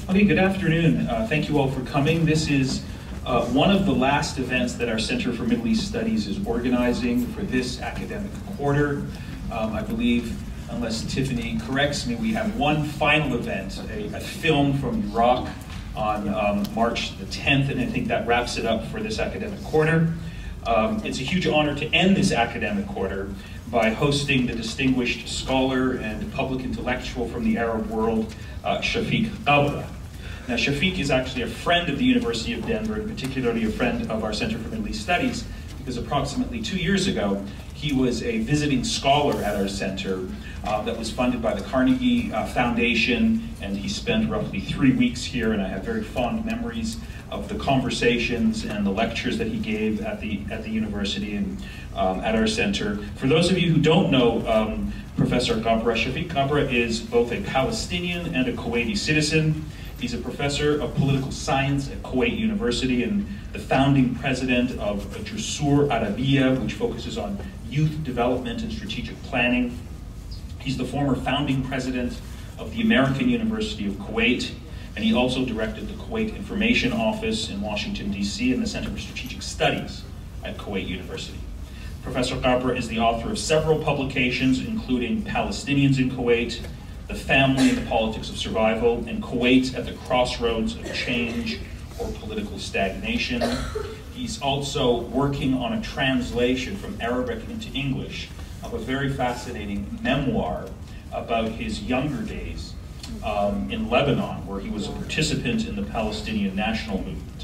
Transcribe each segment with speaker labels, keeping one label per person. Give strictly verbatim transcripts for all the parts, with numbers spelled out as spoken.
Speaker 1: Okay, good afternoon. Uh, thank you all for coming. This is uh, one of the last events that our Center for Middle East Studies is organizing for this academic quarter. Um, I believe, unless Tiffany corrects me, we have one final event, a, a film from Iraq on um, March the tenth, and I think that wraps it up for this academic quarter. Um, it's a huge honor to end this academic quarter by hosting the distinguished scholar and public intellectual from the Arab world, uh, Shafeeq Ghabra. Now, Shafeeq is actually a friend of the University of Denver, and particularly a friend of our Center for Middle East Studies, because approximately two years ago, he was a visiting scholar at our center uh, that was funded by the Carnegie uh, Foundation, and he spent roughly three weeks here, and I have very fond memories of the conversations and the lectures that he gave at the at the university and um, at our center. For those of you who don't know um, Professor Ghabra, Shafeeq Ghabra is both a Palestinian and a Kuwaiti citizen. He's a professor of political science at Kuwait University and the founding president of Jusur Arabiya, which focuses on youth development and strategic planning. He's the former founding president of the American University of Kuwait, and he also directed the Kuwait Information Office in Washington, D C and the Center for Strategic Studies at Kuwait University. Professor Ghabra is the author of several publications, including Palestinians in Kuwait, The Family and the Politics of Survival, and Kuwait at the Crossroads of Change or Political Stagnation. He's also working on a translation from Arabic into English of a very fascinating memoir about his younger days um, in Lebanon, where he was a participant in the Palestinian national movement.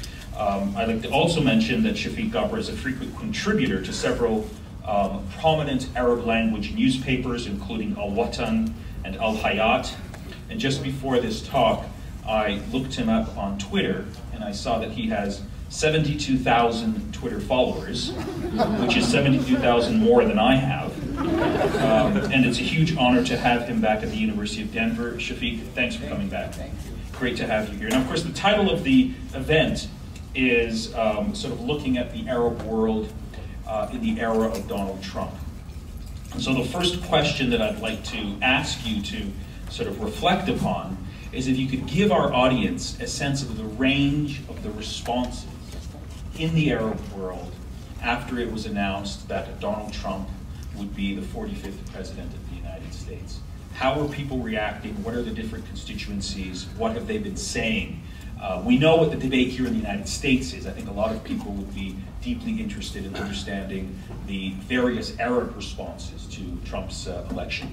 Speaker 1: Um, I'd like to also mention that Shafeeq Ghabra is a frequent contributor to several um, prominent Arab language newspapers, including Al Watan and Al Hayat. And just before this talk, I looked him up on Twitter, and I saw that he has seventy-two thousand Twitter followers, which is seventy-two thousand more than I have. Um, and it's a huge honor to have him back at the University of Denver. Shafeeq, thanks for coming back.
Speaker 2: Thank you.
Speaker 1: Great to have you here. Now, of course, the title of the event is um, sort of looking at the Arab world uh, in the era of Donald Trump. And so the first question that I'd like to ask you to sort of reflect upon is if you could give our audience a sense of the range of the responses in the Arab world after it was announced that Donald Trump would be the forty-fifth president of the United States. How are people reacting? What are the different constituencies? What have they been saying? Uh, we know what the debate here in the United States is. I think a lot of people would be deeply interested in understanding the various Arab responses to Trump's uh, election.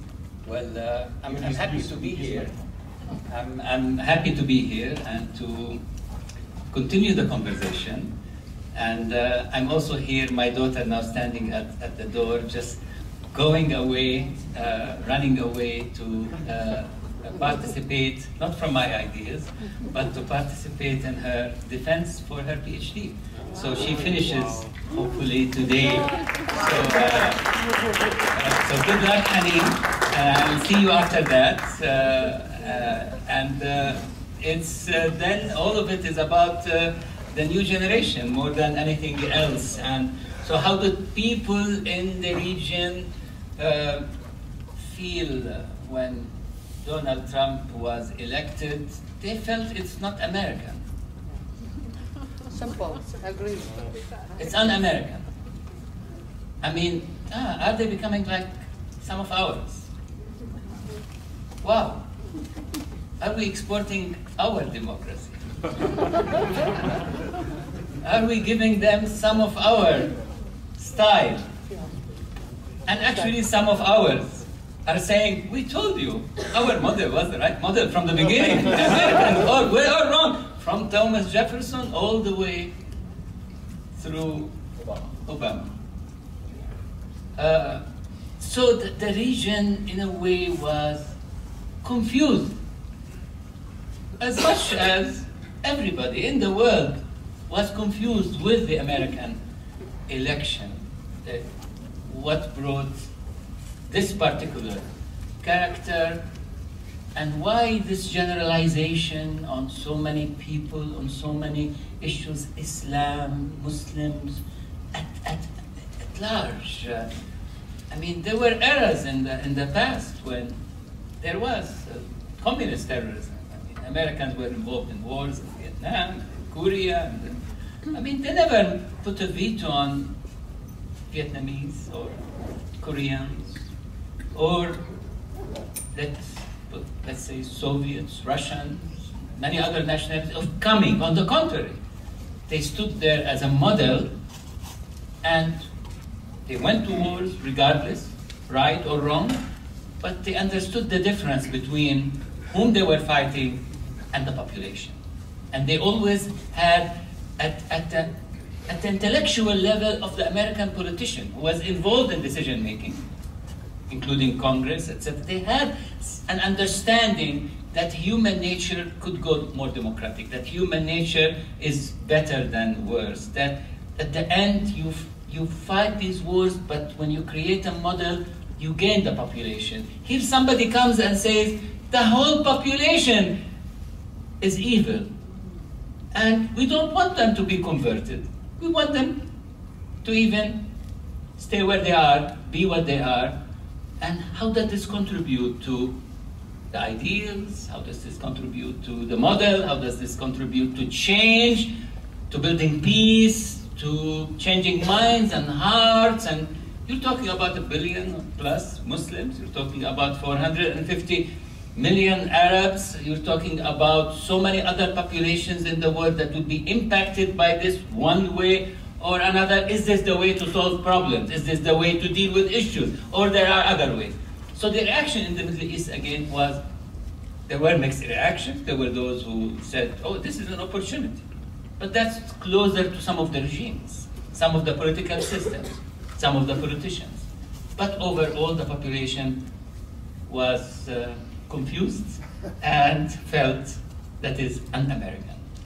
Speaker 2: Well, uh, I'm, I'm happy to be here. I'm, I'm happy to be here and to continue the conversation. And uh, I'm also here, my daughter now standing at, at the door, just going away, uh, running away to uh, participate, not from my ideas, but to participate in her defense for her PhD. So she finishes, hopefully, today. So, uh, uh, so good luck, Hanim. Uh, I'll see you after that. Uh, uh, and uh, it's uh, then all of it is about uh, the new generation more than anything else. And so how do people in the region uh, feel when Donald Trump was elected? They felt it's not American.
Speaker 3: Simple, agree.
Speaker 2: It's un-American. I mean, ah, are they becoming like some of ours? Wow. Are we exporting our democracy? Are we giving them some of our style? And actually some of ours are saying, we told you, our model was the right model from the beginning. American, or we are wrong. From Thomas Jefferson all the way through Obama. Uh, so the, the region, in a way, was confused. As much as everybody in the world was confused with the American election. Uh, what brought this particular character, and why this generalization on so many people, on so many issues, Islam, Muslims, at, at, at large. Uh, I mean, there were eras in the, in the past when there was uh, communist terrorism. I mean, Americans were involved in wars in Vietnam, Korea. And, I mean, they never put a veto on Vietnamese or Koreans or let's, let's say Soviets, Russians, many other nationalities of coming. On the contrary, they stood there as a model and they went to wars regardless, right or wrong, but they understood the difference between whom they were fighting and the population. And they always had, at, at, the, at the intellectual level of the American politician who was involved in decision making, including Congress, et cetera, they had an understanding that human nature could go more democratic, that human nature is better than worse, that at the end you, you fight these wars, but when you create a model, you gain the population. Here somebody comes and says, the whole population is evil, and we don't want them to be converted. We want them to even stay where they are, be what they are. And how does this contribute to the ideals? How does this contribute to the model? How does this contribute to change, to building peace, to changing minds and hearts? And you're talking about a billion plus Muslims. You're talking about four hundred fifty million Arabs. You're talking about so many other populations in the world that would be impacted by this one way or another. Is this the way to solve problems? Is this the way to deal with issues? Or there are other ways? So the reaction in the Middle East, again, was, there were mixed reactions. There were those who said, oh, this is an opportunity. But that's closer to some of the regimes, some of the political systems, some of the politicians. But overall, the population was uh, confused and felt that is un-American.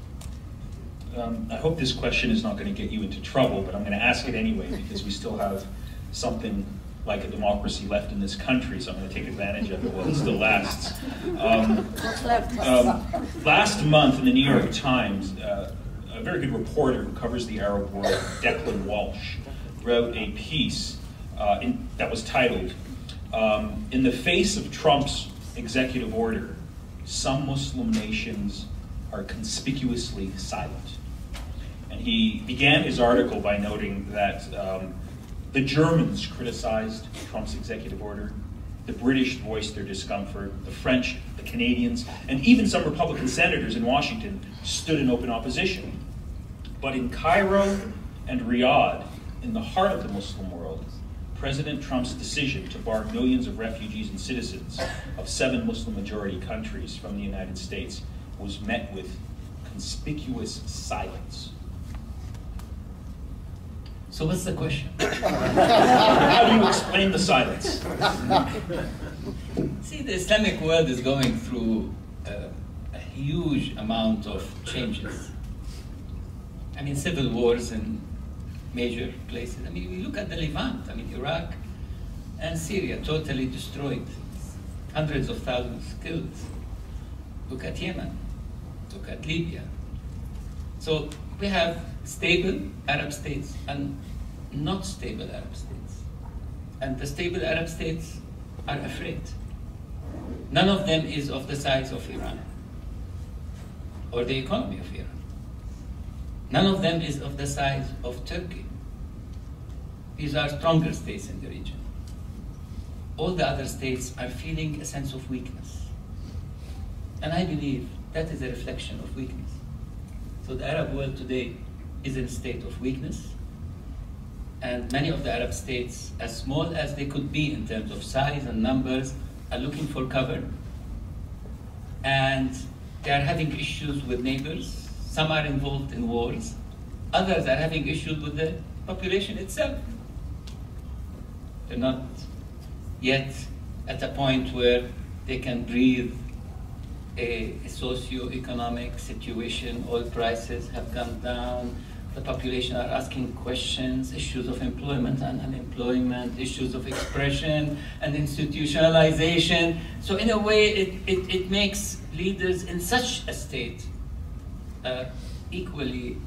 Speaker 1: Um, I hope this question is not going to get you into trouble, but I'm going to ask it anyway because we still have something like a democracy left in this country, so I'm going to take advantage of it while it still lasts. Um, um, last month in the New York Times, uh, a very good reporter who covers the Arab world, Declan Walsh, wrote a piece uh, in, that was titled, um, "In the Face of Trump's Executive Order, Some Muslim Nations Are Conspicuously Silent." And he began his article by noting that um, the Germans criticized Trump's executive order, the British voiced their discomfort, the French, the Canadians, and even some Republican senators in Washington stood in open opposition. But in Cairo and Riyadh, in the heart of the Muslim world, President Trump's decision to bar millions of refugees and citizens of seven Muslim-majority countries from the United States was met with conspicuous silence.
Speaker 2: So what's the question?
Speaker 1: How do you explain the silence?
Speaker 2: See, the Islamic world is going through uh, a huge amount of changes. I mean, civil wars in major places. I mean, we look at the Levant. I mean, Iraq and Syria totally destroyed. Hundreds of thousands killed. Look at Yemen. Look at Libya. So we have stable Arab states and not stable Arab states. And the stable Arab states are afraid. None of them is of the size of Iran or the economy of Iran. None of them is of the size of Turkey. These are stronger states in the region. All the other states are feeling a sense of weakness. And I believe that is a reflection of weakness. So the Arab world today is in a state of weakness. And many of the Arab states, as small as they could be in terms of size and numbers, are looking for cover. And they are having issues with neighbors. Some are involved in wars. Others are having issues with the population itself. They're not yet at a point where they can breathe. A, a socio-economic situation, oil prices have gone down, the population are asking questions, issues of employment and unemployment, issues of expression and institutionalization. So in a way, it, it, it makes leaders in such a state uh, equally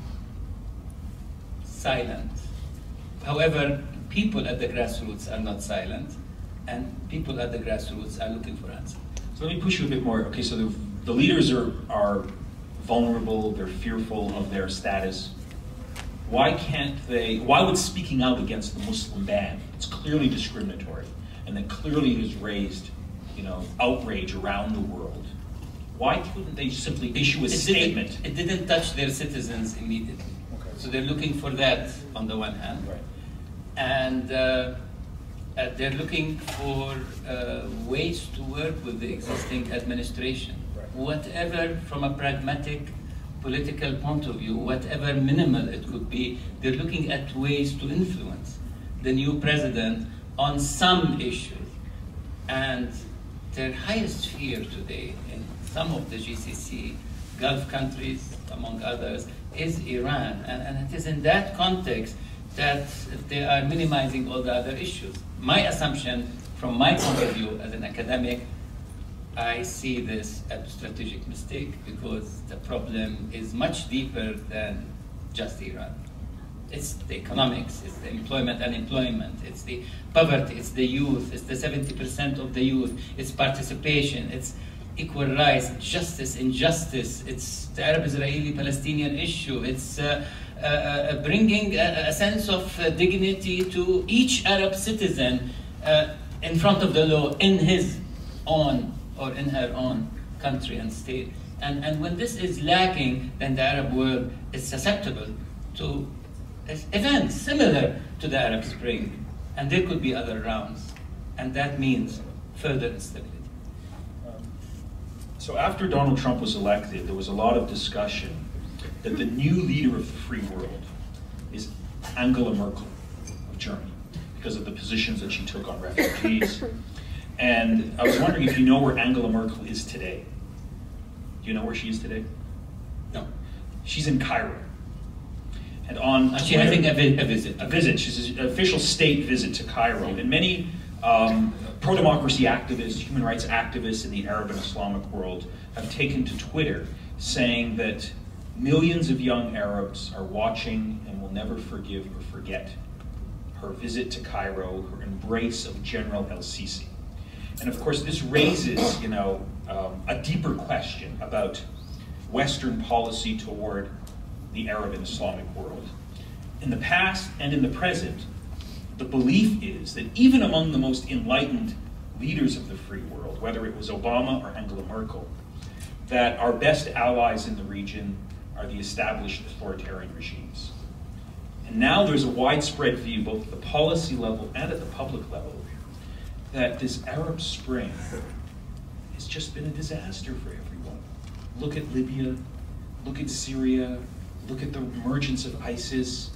Speaker 2: silent. However, people at the grassroots are not silent, and people at the grassroots are looking for answers.
Speaker 1: So let me push you a bit more. Okay, so the the leaders are, are vulnerable, they're fearful of their status. Why can't they, why would speaking out against the Muslim ban, it's clearly discriminatory, and that clearly has raised, you know, outrage around the world, why couldn't they simply issue a
Speaker 2: it
Speaker 1: statement?
Speaker 2: Didn't, it didn't touch their citizens immediately. Okay. So they're looking for that on the one hand.
Speaker 1: Right.
Speaker 2: And uh, uh, they're looking for uh, ways to work with the existing administration. Right. Whatever, from a pragmatic political point of view, whatever minimal it could be, they're looking at ways to influence the new president on some issues. And their highest fear today in some of the G C C Gulf countries, among others, is Iran. And, and it is in that context that they are minimizing all the other issues. My assumption, from my point of view as an academic, I see this as a strategic mistake because the problem is much deeper than just Iran. It's the economics, it's the employment, unemployment, it's the poverty, it's the youth, it's the seventy percent of the youth, it's participation, it's equal rights, justice, injustice, it's the Arab-Israeli-Palestinian issue, it's uh, uh, uh, bringing a, a sense of uh, dignity to each Arab citizen uh, in front of the law in his own or in her own country and state. And, and when this is lacking, then the Arab world is susceptible to events similar to the Arab Spring. And there could be other rounds. And that means further instability.
Speaker 1: Um, so after Donald Trump was elected, there was a lot of discussion that the new leader of the free world is Angela Merkel of Germany because of the positions that she took on refugees. And I was wondering if you know where Angela Merkel is today. Do you know where she is today?
Speaker 2: No.
Speaker 1: She's in Cairo. And on
Speaker 2: She's having a, vi a visit.
Speaker 1: A visit. She's an official state visit to Cairo. And many um, pro-democracy activists, human rights activists in the Arab and Islamic world have taken to Twitter saying that millions of young Arabs are watching and will never forgive or forget her visit to Cairo, her embrace of General el-Sisi. And of course, this raises, you know, um, a deeper question about Western policy toward the Arab and Islamic world. In the past and in the present, the belief is that even among the most enlightened leaders of the free world, whether it was Obama or Angela Merkel, that our best allies in the region are the established authoritarian regimes. And now there's a widespread view, both at the policy level and at the public level, that this Arab Spring has just been a disaster for everyone. Look at Libya, look at Syria, look at the emergence of ISIS.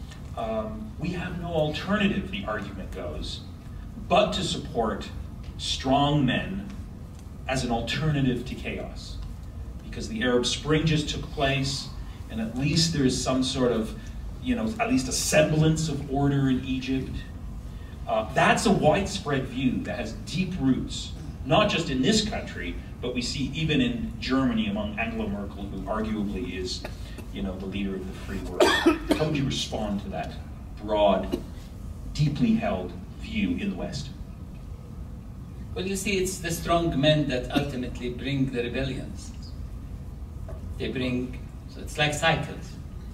Speaker 1: Um, we have no alternative, the argument goes, but to support strong men as an alternative to chaos. Because the Arab Spring just took place, and at least there's some sort of, you know, at least a semblance of order in Egypt. Uh, that's a widespread view that has deep roots, not just in this country, but we see even in Germany among Angela Merkel, who arguably is, you know, the leader of the free world. How would you respond to that broad, deeply held view in the West?
Speaker 2: Well, you see, it's the strong men that ultimately bring the rebellions. They bring, so it's like cycles.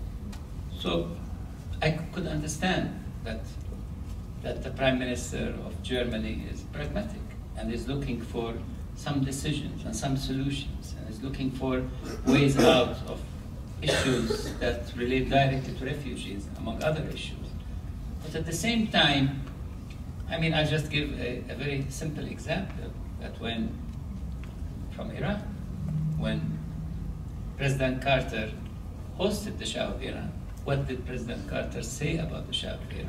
Speaker 2: So I could understand that that the Prime Minister of Germany is pragmatic and is looking for some decisions and some solutions and is looking for ways out of issues that relate directly to refugees, among other issues. But at the same time, I mean, I'll just give a, a very simple example, that when, from Iran, when President Carter hosted the Shah of Iran, what did President Carter say about the Shah of Iran?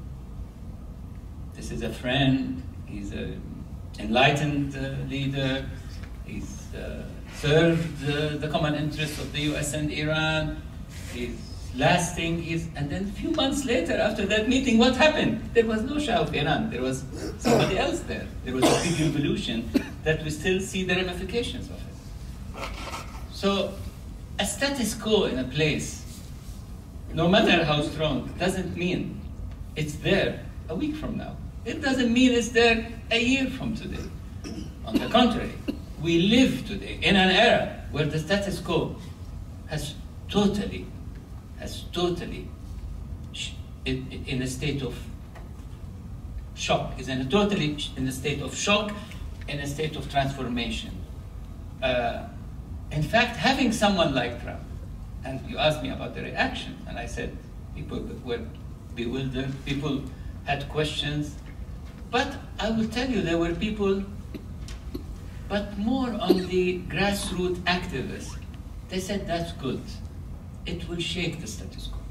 Speaker 2: This is a friend, he's an enlightened uh, leader, he's uh, served uh, the common interests of the U S and Iran, he's lasting, he's, and then a few months later, after that meeting, what happened? There was no Shah of Iran, there was somebody else there. There was a big revolution that we still see the ramifications of it. So, a status quo in a place, no matter how strong, doesn't mean it's there a week from now. It doesn't mean it's there a year from today. On the contrary, we live today in an era where the status quo has totally, has totally in, in a state of shock, is in a totally in a state of shock, in a state of transformation. Uh, in fact, having someone like Trump, and you asked me about the reaction, and I said people were bewildered, people had questions, but I will tell you there were people, but more on the grassroots activists. They said that's good. It will shake the status quo.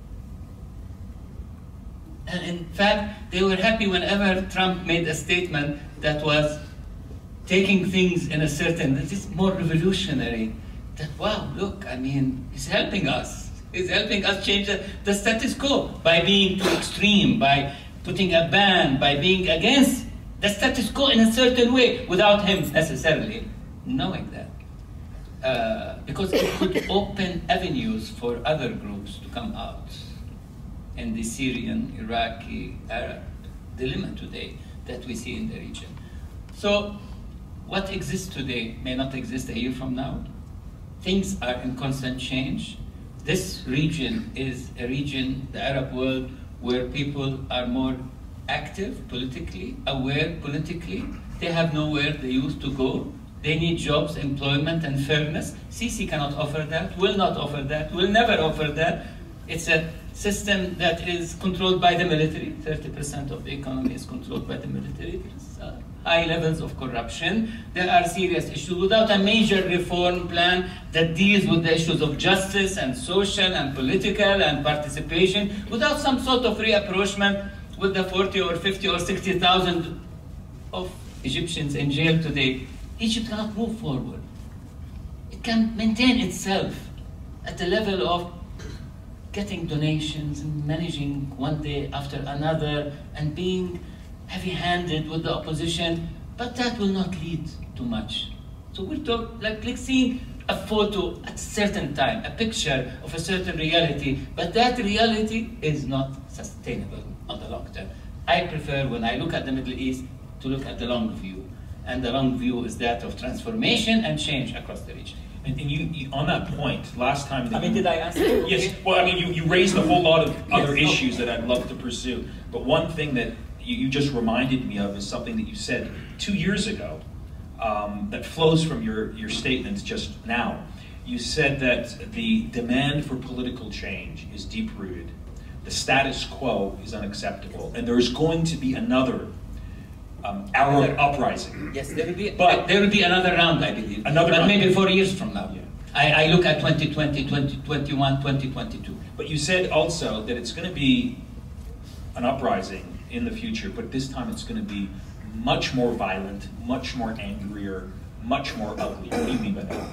Speaker 2: And in fact, they were happy whenever Trump made a statement that was taking things in a certain, this is more revolutionary, that wow, look, I mean, he's helping us. He's helping us change the, the status quo by being too extreme, by putting a ban, by being against the status quo in a certain way, without him necessarily knowing that. Uh, because it could open avenues for other groups to come out in the Syrian, Iraqi, Arab dilemma today that we see in the region. So what exists today may not exist a year from now. Things are in constant change. This region is a region, the Arab world, where people are more active politically, aware politically. They have nowhere they used to go. They need jobs, employment, and fairness. Sisi cannot offer that, will not offer that, will never offer that. It's a system that is controlled by the military. thirty percent of the economy is controlled by the military. There's uh, high levels of corruption. There are serious issues. Without a major reform plan that deals with the issues of justice and social and political and participation, without some sort of reapproachment with the forty or fifty or sixty thousand of Egyptians in jail today, Egypt cannot move forward. It can maintain itself at the level of getting donations and managing one day after another and being heavy-handed with the opposition, but that will not lead to much. So we're talking like, like seeing a photo at a certain time, a picture of a certain reality, but that reality is not sustainable on the long term. I prefer, when I look at the Middle East, to look at the long view. And the long view is that of transformation and change across the region.
Speaker 1: And, and you, you, on that point, last time...
Speaker 2: I mean, did I answer?
Speaker 1: Yes, well, I mean, you, you raised a whole lot of other
Speaker 2: yes,
Speaker 1: issues
Speaker 2: okay.
Speaker 1: that I'd love to pursue. But one thing that you, you just reminded me of is something that you said two years ago um, that flows from your, your statements just now. You said that the demand for political change is deep-rooted. The status quo is unacceptable. And there's going to be another Um, Arab uprising.
Speaker 2: Yes, there will be,
Speaker 1: but
Speaker 2: there will be another round, I believe.
Speaker 1: Another
Speaker 2: but
Speaker 1: round.
Speaker 2: maybe four years from now.
Speaker 1: Yeah.
Speaker 2: I, I look at twenty twenty, twenty twenty-one, twenty twenty-two.
Speaker 1: But you said also that it's going to be an uprising in the future, but this time it's going to be much more violent, much more angrier, much more ugly. What do you mean by that?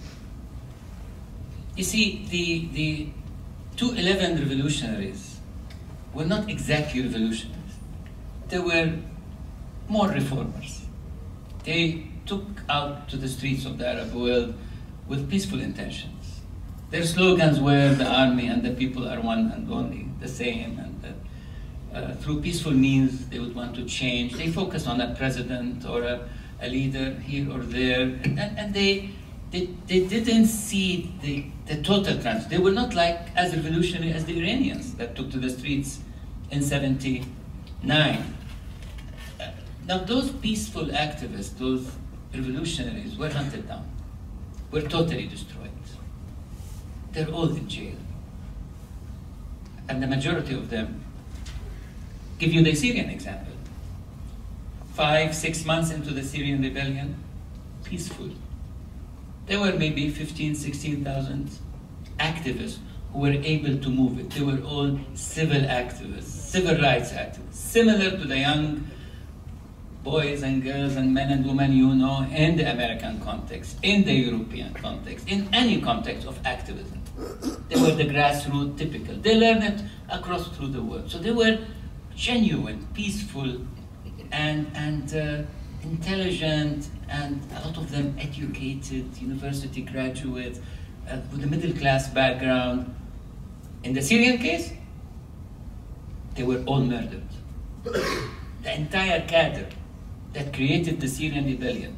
Speaker 2: You see, the, the two eleven revolutionaries were not exactly revolutionaries. They were more reformers. They took out to the streets of the Arab world with peaceful intentions. Their slogans were the army and the people are one and only, the same, and that, uh, through peaceful means they would want to change. They focused on a president or a, a leader here or there, and, and they, they, they didn't see the, the total trans. They were not like as revolutionary as the Iranians that took to the streets in seventy-nine. Now, those peaceful activists, those revolutionaries, were hunted down, were totally destroyed. They're all in jail. And the majority of them, give you the Syrian example. Five, six months into the Syrian rebellion, peaceful. There were maybe fifteen, sixteen thousand activists who were able to move it. They were all civil activists, civil rights activists, similar to the young boys and girls and men and women you know in the American context, in the European context, in any context of activism. They were the grassroots typical. They learned it across through the world. So they were genuine, peaceful, and, and uh, intelligent, and a lot of them educated, university graduates, uh, with a middle class background. In the Syrian case, they were all murdered. The entire cadre that created the Syrian rebellion,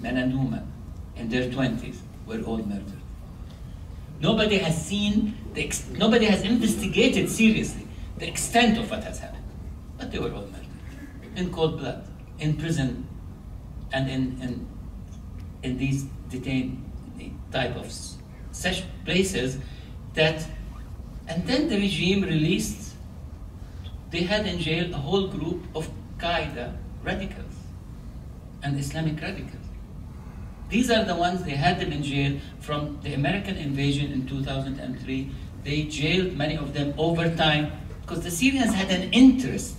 Speaker 2: men and women, in their twenties, were all murdered. Nobody has seen, the ex nobody has investigated seriously the extent of what has happened. But they were all murdered, in cold blood, in prison, and in, in, in these detained type of such places that, and then the regime released, they had in jail a whole group of Qaeda radicals and Islamic radicals. These are the ones, they had them in jail from the American invasion in two thousand three. They jailed many of them over time because the Syrians had an interest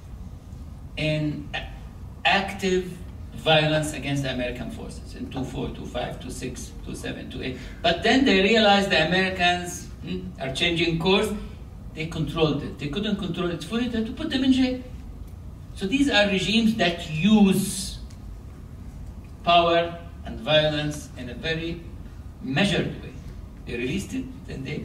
Speaker 2: in active violence against the American forces in two four, two five, two six, two seven, two eight. But then they realized the Americans hmm, are changing course. They controlled it. They couldn't control it fully. They had to put them in jail. So these are regimes that use power and violence in a very measured way. They released it, then they...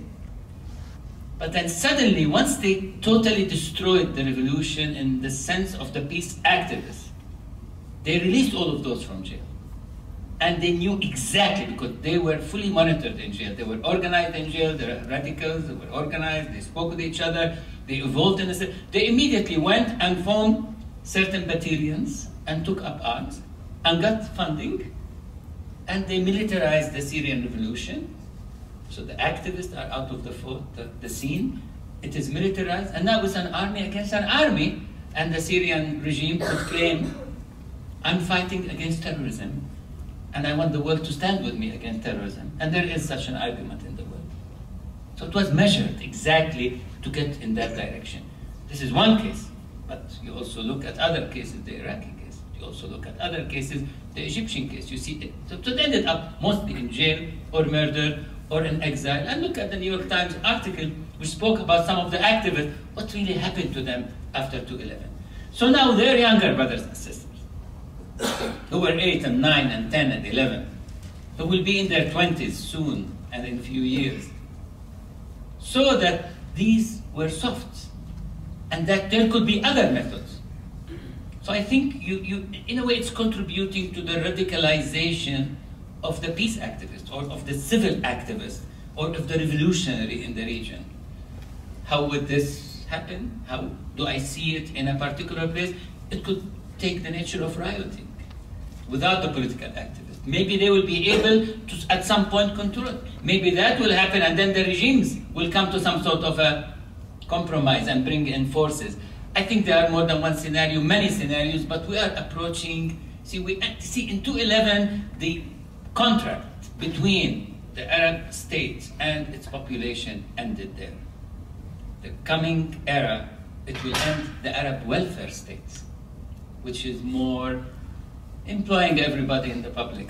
Speaker 2: But then suddenly, once they totally destroyed the revolution in the sense of the peace activists, they released all of those from jail. And they knew exactly, because they were fully monitored in jail. They were organized in jail, they were radicals, they were organized, they spoke with each other, they evolved in a... They immediately went and formed certain battalions and took up arms and got funding, and they militarized the Syrian revolution. So the activists are out of the, the, the scene. It is militarized, and now it's an army against an army, and the Syrian regime could claim, I'm fighting against terrorism, and I want the world to stand with me against terrorism. And there is such an argument in the world. So it was measured exactly to get in that direction. This is one case, but you also look at other cases, the Iraqi case. You also look at other cases, the Egyptian case. You see, it, so it ended up mostly in jail or murder or in exile. And look at the New York Times article which spoke about some of the activists, what really happened to them after two eleven. So now their younger brothers and sisters, who were eight and nine and ten and eleven, who will be in their twenties soon and in a few years, saw that these were soft and that there could be other methods. So I think you, you, in a way it's contributing to the radicalization of the peace activists or of the civil activists or of the revolutionary in the region. How would this happen? How do I see it in a particular place? It could take the nature of rioting without the political activists. Maybe they will be able to, at some point, control it. Maybe that will happen, and then the regimes will come to some sort of a compromise and bring in forces. I think there are more than one scenario, many scenarios, but we are approaching, see, we see in two eleven, the contract between the Arab state and its population ended there. The coming era, it will end the Arab welfare states, which is more employing everybody in the public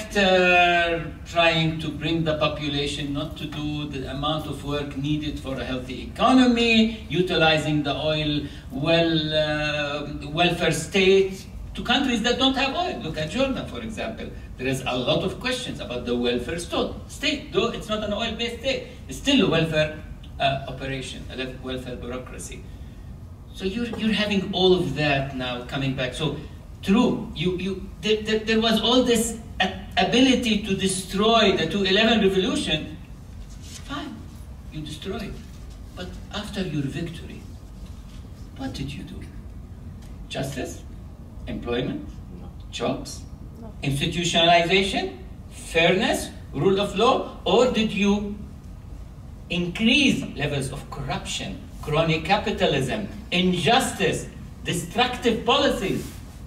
Speaker 2: sector, trying to bring the population not to do the amount of work needed for a healthy economy, utilizing the oil well, uh, welfare state to countries that don't have oil. Look at Jordan, for example. There is a lot of questions about the welfare state, though it's not an oil-based state. It's still a welfare uh, operation, a welfare bureaucracy. So you're, you're having all of that now coming back. So true, you, you, there, there, there was all this ability to destroy the two eleven revolution. Fine, you destroyed it. But after your victory, what did you do? Justice? Employment?
Speaker 3: No.
Speaker 2: Jobs?
Speaker 3: No.
Speaker 2: Institutionalization? Fairness? Rule of law? Or did you increase levels of corruption, crony capitalism, injustice, destructive policies,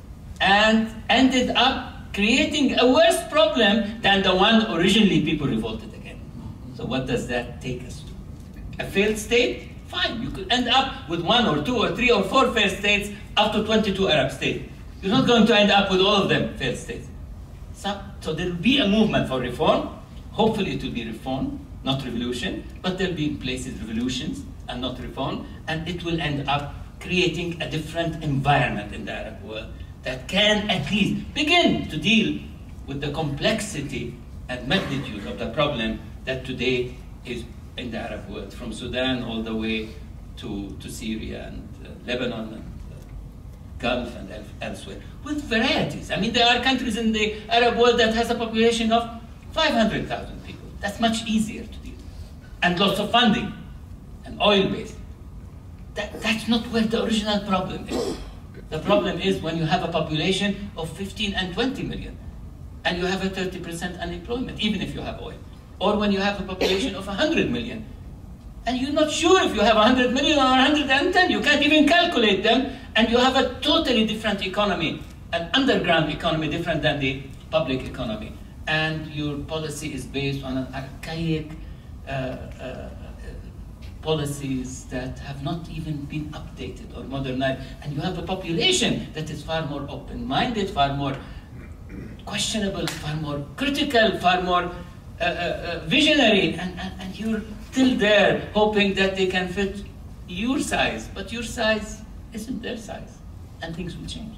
Speaker 2: and ended up creating a worse problem than the one originally people revolted against? So what does that take us to? A failed state? Fine, you could end up with one or two or three or four failed states after twenty-two Arab states. You're not going to end up with all of them failed states. So, so there will be a movement for reform. Hopefully it will be reform, not revolution, but there will be places revolutions and not reform, and it will end up creating a different environment in the Arab world that can at least begin to deal with the complexity and magnitude of the problem that today is in the Arab world, from Sudan all the way to, to Syria and uh, Lebanon and uh, Gulf and elsewhere, with varieties. I mean, there are countries in the Arab world that has a population of five hundred thousand people. That's much easier to deal with. And lots of funding, and oil-based. That, that's not where the original problem is. The problem is when you have a population of fifteen and twenty million, and you have a thirty percent unemployment, even if you have oil. Or when you have a population of one hundred million, and you're not sure if you have one hundred million or one hundred ten, you can't even calculate them, and you have a totally different economy, an underground economy different than the public economy. And your policy is based on an archaic uh, uh, policies that have not even been updated or modernized, and you have a population that is far more open-minded, far more questionable, far more critical, far more uh, uh, uh, visionary, and, and, and you're still there hoping that they can fit your size, but your size isn't their size, and things will change.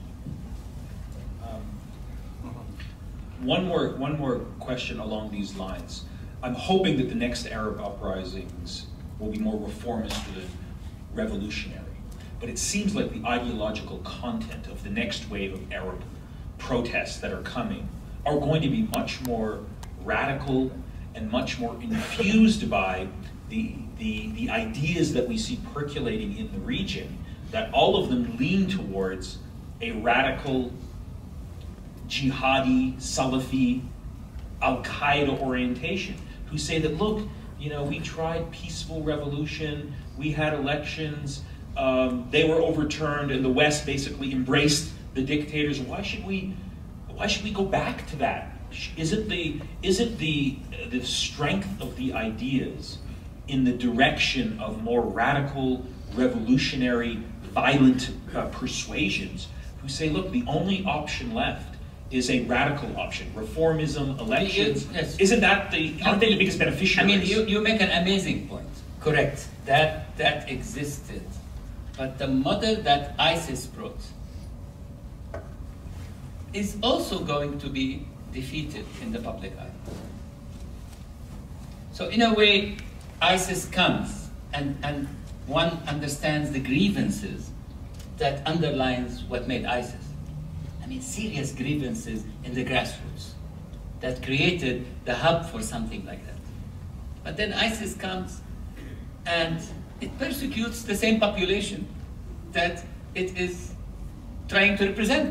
Speaker 1: Um, one more, one more question along these lines. I'm hoping that the next Arab uprisings will be more reformist than revolutionary. But it seems like the ideological content of the next wave of Arab protests that are coming are going to be much more radical and much more infused by the, the, the ideas that we see percolating in the region, that all of them lean towards a radical, jihadi, Salafi, Al-Qaeda orientation, who say that, look, you know, we tried peaceful revolution, we had elections, um, they were overturned, and the West basically embraced the dictators. Why should we, why should we go back to that? Is it the, is it the, the strength of the ideas in the direction of more radical, revolutionary, violent uh, persuasions who say, look, the only option left is a radical option, reformism, elections?
Speaker 2: Yes.
Speaker 1: Isn't that the, aren't they the biggest beneficiaries?
Speaker 2: I mean, you, you make an amazing point. Correct. That, that existed. But the model that ISIS brought is also going to be defeated in the public eye. So in a way, ISIS comes and, and one understands the grievances that underlines what made ISIS. I mean, serious grievances in the grassroots that created the hub for something like that. But then ISIS comes and it persecutes the same population that it is trying to represent.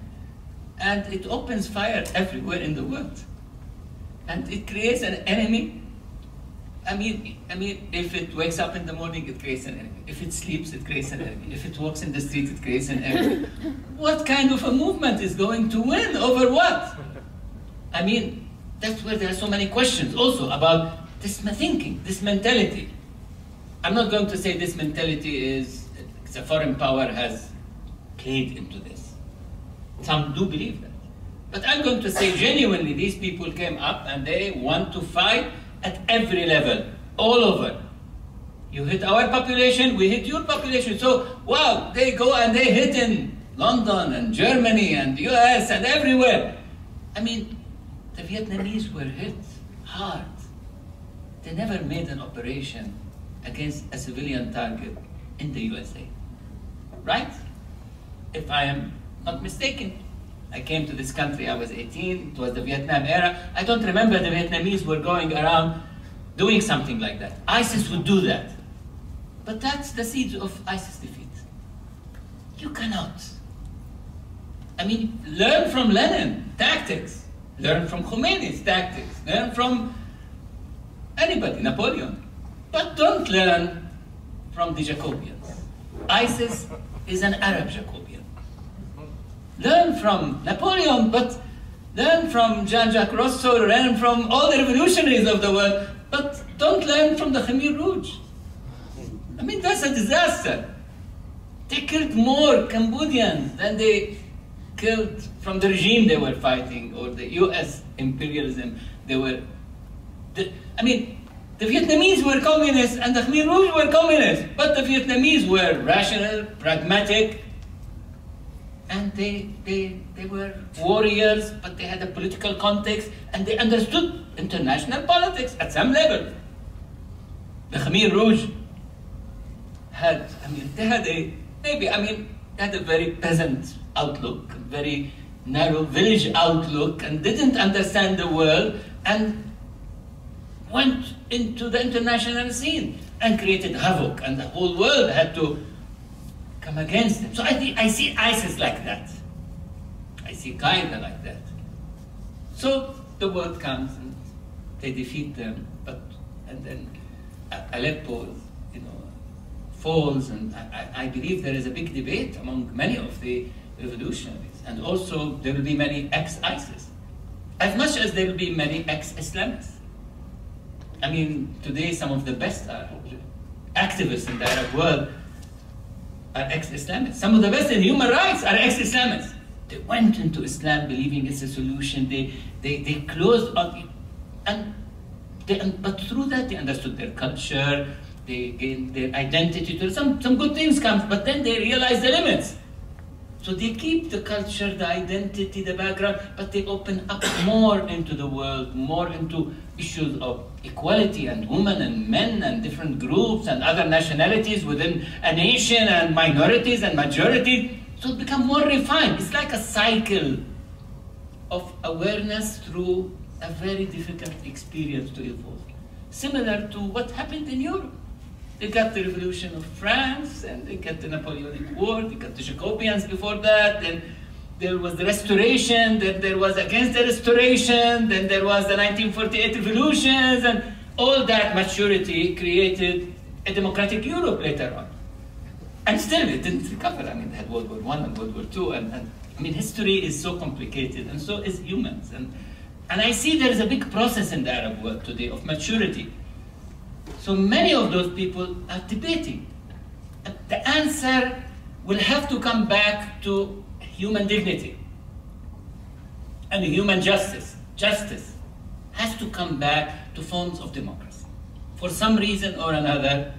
Speaker 2: And it opens fire everywhere in the world. And it creates an enemy. I mean, I mean, if it wakes up in the morning, it creates an enemy. If it sleeps, it creates an enemy. If it walks in the street, it creates an enemy. What kind of a movement is going to win over what? I mean, that's where there are so many questions also about this thinking, this mentality. I'm not going to say this mentality is, the foreign power has played into this. Some do believe that. But I'm going to say genuinely, these people came up and they want to fight at every level, all over. You hit our population, we hit your population. So, wow, they go and they hit in London and Germany and the U S and everywhere. I mean, the Vietnamese were hit hard. They never made an operation against a civilian target in the U S A, right? If I am not mistaken. I came to this country, I was eighteen, it was the Vietnam era. I don't remember the Vietnamese were going around doing something like that. ISIS would do that. But that's the seeds of ISIS defeat. You cannot. I mean, learn from Lenin, tactics. Learn from Khomeini's tactics. Learn from anybody, Napoleon. But don't learn from the Jacobians. ISIS is an Arab Jacobian. Learn from Napoleon, but learn from Jean-Jacques Rousseau, learn from all the revolutionaries of the world, but don't learn from the Khmer Rouge. I mean, that's a disaster. They killed more Cambodians than they killed from the regime they were fighting, or the U S imperialism they were. The, I mean, the Vietnamese were communists and the Khmer Rouge were communists, but the Vietnamese were rational, pragmatic, and they, they, they were warriors, but they had a political context, and they understood international politics at some level. The Khmer Rouge had, I mean, they had a, maybe, I mean, had a very peasant outlook, a very narrow village outlook, and didn't understand the world, and went into the international scene and created havoc, and the whole world had to come against him. So I think I see ISIS like that. I see Qaeda like that. So the world comes and they defeat them, but and then Aleppo, you know, falls, and I, I believe there is a big debate among many of the revolutionaries, and also there will be many ex-ISIS, as much as there will be many ex-Islamists. I mean, today some of the best are activists in the Arab world are ex-Islamists. Some of the best in human rights are ex-Islamists. They went into Islam believing it's a solution. They they they closed on, and they, but through that they understood their culture. They gained their identity. Some some good things come, but then they realize the limits. So they keep the culture, the identity, the background, but they open up more into the world, more into issues of equality and women and men and different groups and other nationalities within a nation and minorities and majorities. So it becomes more refined. It's like a cycle of awareness through a very difficult experience to evolve. Similar to what happened in Europe. They got the revolution of France, and they got the Napoleonic War, they got the Jacobians before that, then there was the Restoration, then there was against the Restoration, then there was the nineteen forty-eight revolutions, and all that maturity created a democratic Europe later on. And still it didn't recover. I mean, they had World War One and World War Two, and, and I mean, history is so complicated, and so is humans. And, and I see there is a big process in the Arab world today of maturity. So many of those people are debating. The answer will have to come back to human dignity and human justice. Justice has to come back to forms of democracy. For some reason or another,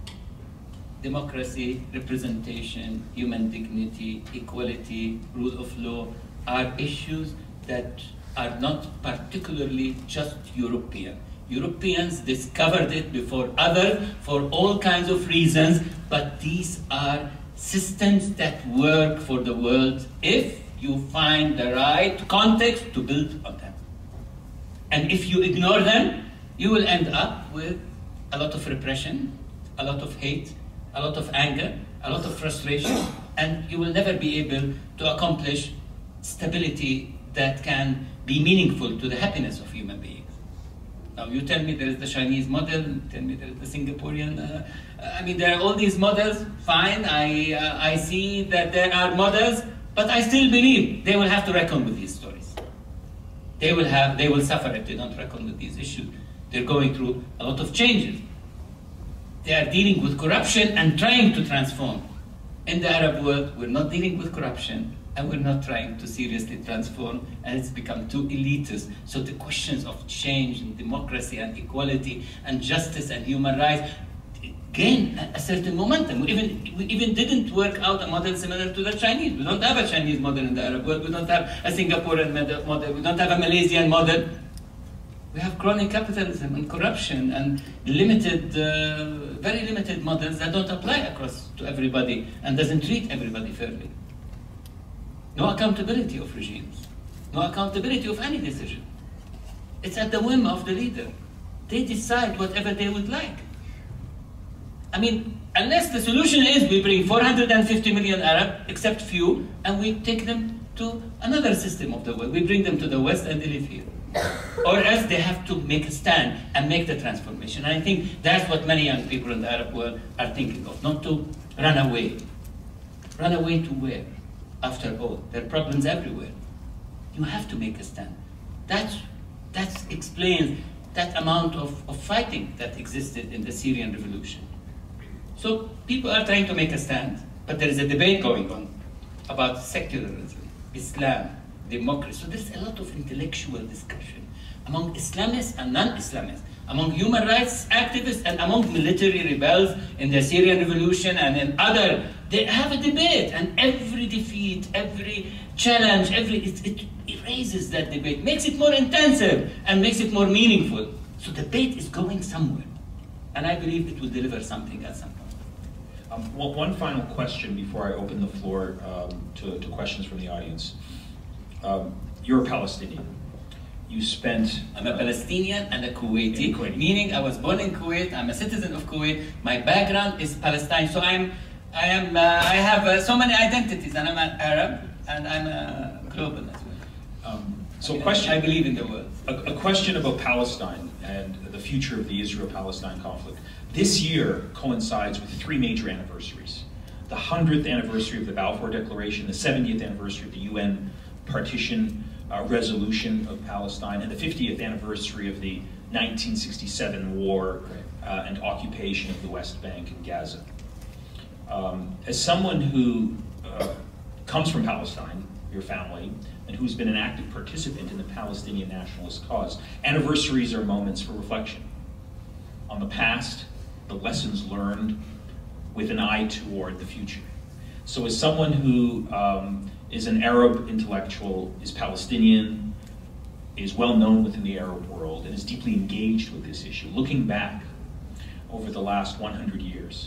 Speaker 2: democracy, representation, human dignity, equality, rule of law are issues that are not particularly just European. Europeans discovered it before others for all kinds of reasons, but these are systems that work for the world if you find the right context to build on them. And if you ignore them, you will end up with a lot of repression, a lot of hate, a lot of anger, a lot of frustration, and you will never be able to accomplish stability that can be meaningful to the happiness of human beings. Now you tell me there is the Chinese model, you tell me there is the Singaporean, uh, I mean there are all these models, fine, I, uh, I see that there are models, but I still believe they will have to reckon with these stories. They will, have, they will suffer if they don't reckon with these issues. They're going through a lot of changes. They are dealing with corruption and trying to transform. In the Arab world, we're not dealing with corruption, and we're not trying to seriously transform, and it's become too elitist. So the questions of change and democracy and equality and justice and human rights gain a certain momentum. We even, we even didn't work out a model similar to the Chinese. We don't have a Chinese model in the Arab world. We don't have a Singaporean model. We don't have a Malaysian model. We have chronic capitalism and corruption and limited, uh, very limited models that don't apply across to everybody and doesn't treat everybody fairly. No accountability of regimes. No accountability of any decision. It's at the whim of the leader. They decide whatever they would like. I mean, unless the solution is we bring four hundred fifty million Arab, except few, and we take them to another system of the world. We bring them to the West and they live here. Or else they have to make a stand and make the transformation. And I think that's what many young people in the Arab world are thinking of, not to run away. Run away to where? After all, there are problems everywhere. You have to make a stand. That that explains that amount of, of fighting that existed in the Syrian revolution. So people are trying to make a stand, but there is a debate going on about secularism, Islam, democracy. So there's a lot of intellectual discussion among Islamists and non-Islamists, among human rights activists and among military rebels in the Syrian revolution and in other. They have a debate, and every defeat, every challenge, every it, it erases that debate, makes it more intensive and makes it more meaningful. So debate is going somewhere, and I believe it will deliver something at some point.
Speaker 1: Um, one, one final question before I open the floor um, to, to questions from the audience. Um, you're a Palestinian. You spent...
Speaker 2: I'm a Palestinian and a Kuwaiti, Kuwaiti, meaning I was born in Kuwait, I'm a citizen of Kuwait, my background is Palestine, so I'm, I, am, uh, I have uh, so many identities, and I'm an Arab, and I'm a global as well.
Speaker 1: Um, so
Speaker 2: I mean,
Speaker 1: question,
Speaker 2: I believe in the world.
Speaker 1: A, a question about Palestine and the future of the Israel-Palestine conflict. This year coincides with three major anniversaries. The hundredth anniversary of the Balfour Declaration, the seventieth anniversary of the U N partition uh, resolution of Palestine, and the fiftieth anniversary of the nineteen sixty-seven war uh, and occupation of the West Bank and Gaza. Um, as someone who uh, comes from Palestine, your family, and who's been an active participant in the Palestinian nationalist cause, anniversaries are moments for reflection on the past, the lessons learned, with an eye toward the future. So as someone who um, is an Arab intellectual, is Palestinian, is well known within the Arab world, and is deeply engaged with this issue, looking back over the last one hundred years,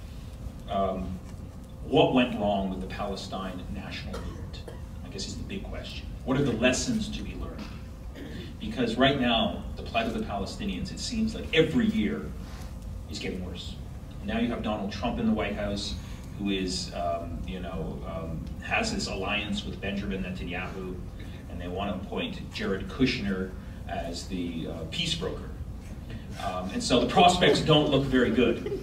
Speaker 1: um, what went wrong with the Palestine national movement? I guess is the big question. What are the lessons to be learned? Because right now, the plight of the Palestinians, it seems like every year is getting worse. Now you have Donald Trump in the White House, who is, um, you know, um, has this alliance with Benjamin Netanyahu, and they want to appoint Jared Kushner as the uh, peace broker. Um, and so the prospects don't look very good.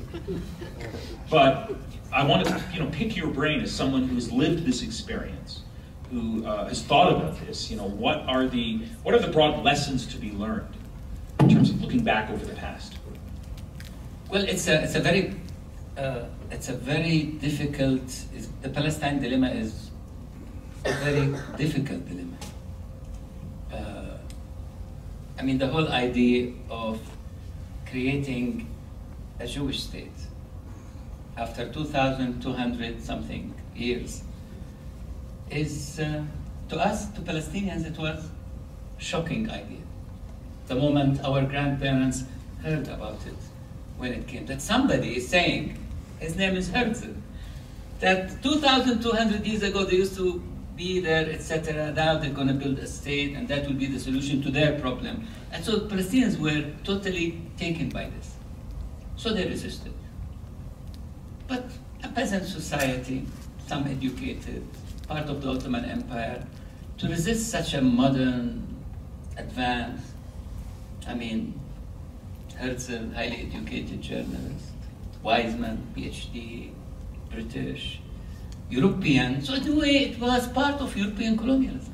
Speaker 1: But I want to, you know, pick your brain as someone who's lived this experience, who uh, has thought about this. You know, what are the what are the broad lessons to be learned in terms of looking back over the past?
Speaker 2: Well, it's a it's a very uh, it's a very difficult. Is, the Palestine dilemma is a very difficult dilemma. Uh, I mean, the whole idea of creating a Jewish state after two thousand two hundred something years is, uh, to us, to Palestinians, it was a shocking idea. The moment our grandparents heard about it, when it came, that somebody is saying, his name is Herzl, that two thousand two hundred years ago they used to be there, et cetera. Now they're going to build a state, and that will be the solution to their problem. And so Palestinians were totally taken by this. So they resisted. But a peasant society, some educated, part of the Ottoman Empire, to resist such a modern, advanced, I mean, Herzl, highly educated journalist, Weizmann, PhD, British, European. So in a way, it was part of European colonialism.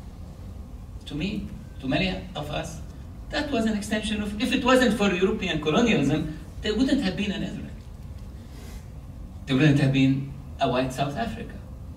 Speaker 2: To me, to many of us, that was an extension of, if it wasn't for European colonialism, there wouldn't have been an Israel. There wouldn't have been a white South Africa.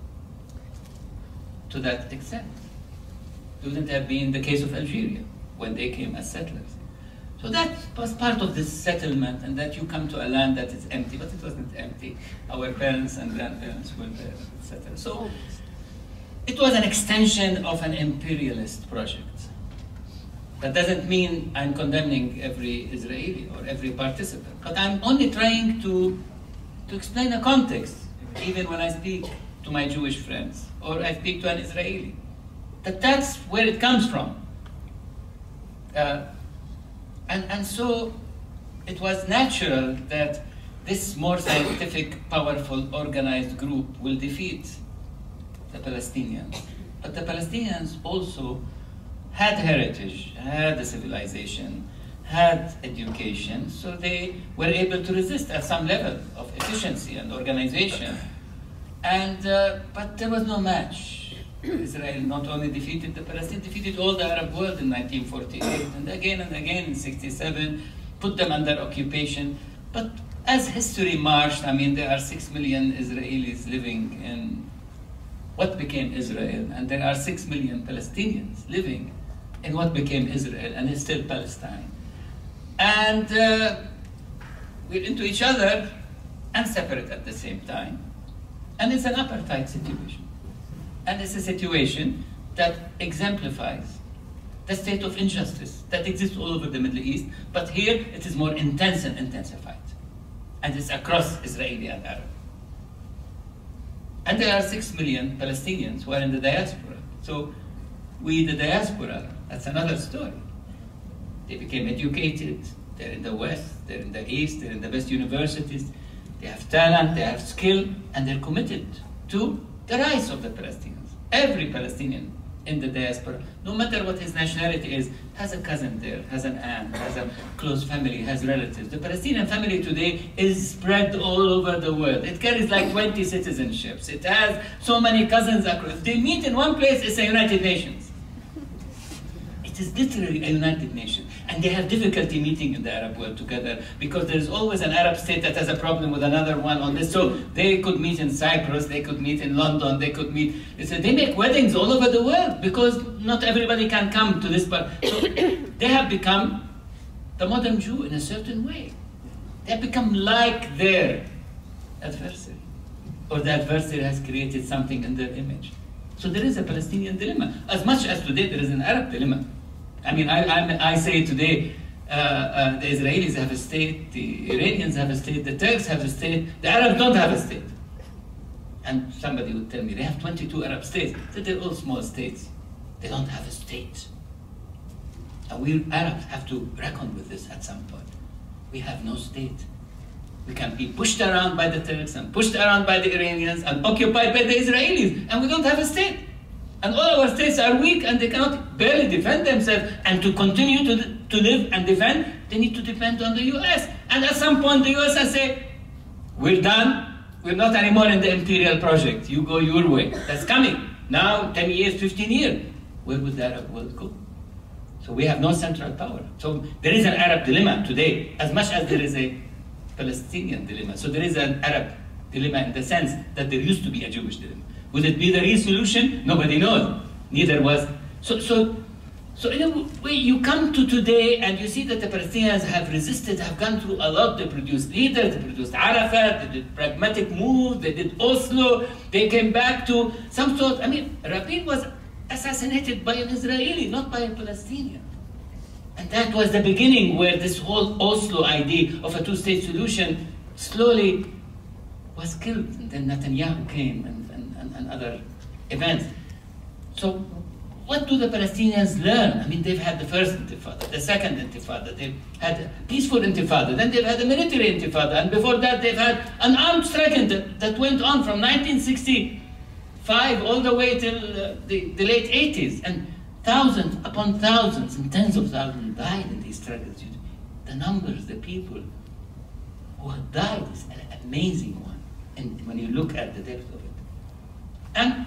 Speaker 2: To that extent. There wouldn't have been the case of Algeria, when they came as settlers. So that was part of this settlement, and that you come to a land that is empty, but it wasn't empty. Our parents and grandparents were there, et cetera. So it was an extension of an imperialist project. That doesn't mean I'm condemning every Israeli or every participant, but I'm only trying to, to explain a context, even when I speak to my Jewish friends, or I speak to an Israeli, that that's where it comes from. Uh, And, and so it was natural that this more scientific, powerful, organized group will defeat the Palestinians. But the Palestinians also had heritage, had a civilization, had education, so they were able to resist at some level of efficiency and organization. And, uh, but there was no match. Israel not only defeated the Palestinians, defeated all the Arab world in nineteen forty-eight, and again and again in sixty-seven, put them under occupation. But as history marched, I mean, there are six million Israelis living in what became Israel, and there are six million Palestinians living in what became Israel, and it's still Palestine. And uh, we're into each other and separate at the same time. And it's an apartheid situation. And it's a situation that exemplifies the state of injustice that exists all over the Middle East, but here it is more intense and intensified. And it's across Israeli and Arab. And there are six million Palestinians who are in the diaspora. So we, the diaspora, that's another story. They became educated, they're in the West, they're in the East, they're in the best universities, they have talent, they have skill, and they're committed to the rights of the Palestinians. Every Palestinian in the diaspora, no matter what his nationality is, has a cousin there, has an aunt, has a close family, has relatives. The Palestinian family today is spread all over the world. It carries like twenty citizenships. It has so many cousins across. They meet in one place, it's the United Nations. It is literally a United Nation. And they have difficulty meeting in the Arab world together because there's always an Arab state that has a problem with another one on this. So they could meet in Cyprus, they could meet in London, they could meet. They make weddings all over the world because not everybody can come to this part. So they have become the modern Jew in a certain way. They have become like their adversary. Or the adversary has created something in their image. So there is a Palestinian dilemma. As much as today there is an Arab dilemma. I mean, I, I, I say today, uh, uh, the Israelis have a state, the Iranians have a state, the Turks have a state, the Arabs don't have a state. And somebody would tell me, they have twenty-two Arab states. They're all small states. They don't have a state. And we Arabs have to reckon with this at some point. We have no state. We can be pushed around by the Turks and pushed around by the Iranians and occupied by the Israelis, and we don't have a state. And all our states are weak and they cannot barely defend themselves. And to continue to, to live and defend, they need to depend on the U S. And at some point the U S has said, we're done, we're not anymore in the imperial project. You go your way. That's coming. Now, ten years, fifteen years. Where would the Arab world go? So we have no central power. So there is an Arab dilemma today, as much as there is a Palestinian dilemma. So there is an Arab dilemma in the sense that there used to be a Jewish dilemma. Would it be the real solution? Nobody knows. Neither was. So, so, so in a way, you come to today and you see that the Palestinians have resisted, have gone through a lot. They produced leaders, they produced Arafat, they did pragmatic moves, they did Oslo, they came back to some sort. I mean, Rabin was assassinated by an Israeli, not by a Palestinian. And that was the beginning where this whole Oslo idea of a two-state solution slowly was killed. And then Netanyahu came and and other events. So what do the Palestinians learn? I mean, they've had the first intifada, the second intifada, they've had a peaceful intifada, then they've had a military intifada, and before that they've had an armed strike that, that went on from nineteen sixty-five all the way till uh, the, the late eighties, and thousands upon thousands and tens of thousands died in these struggles. The numbers, the people who have died is an amazing one, and when you look at the depth of it. And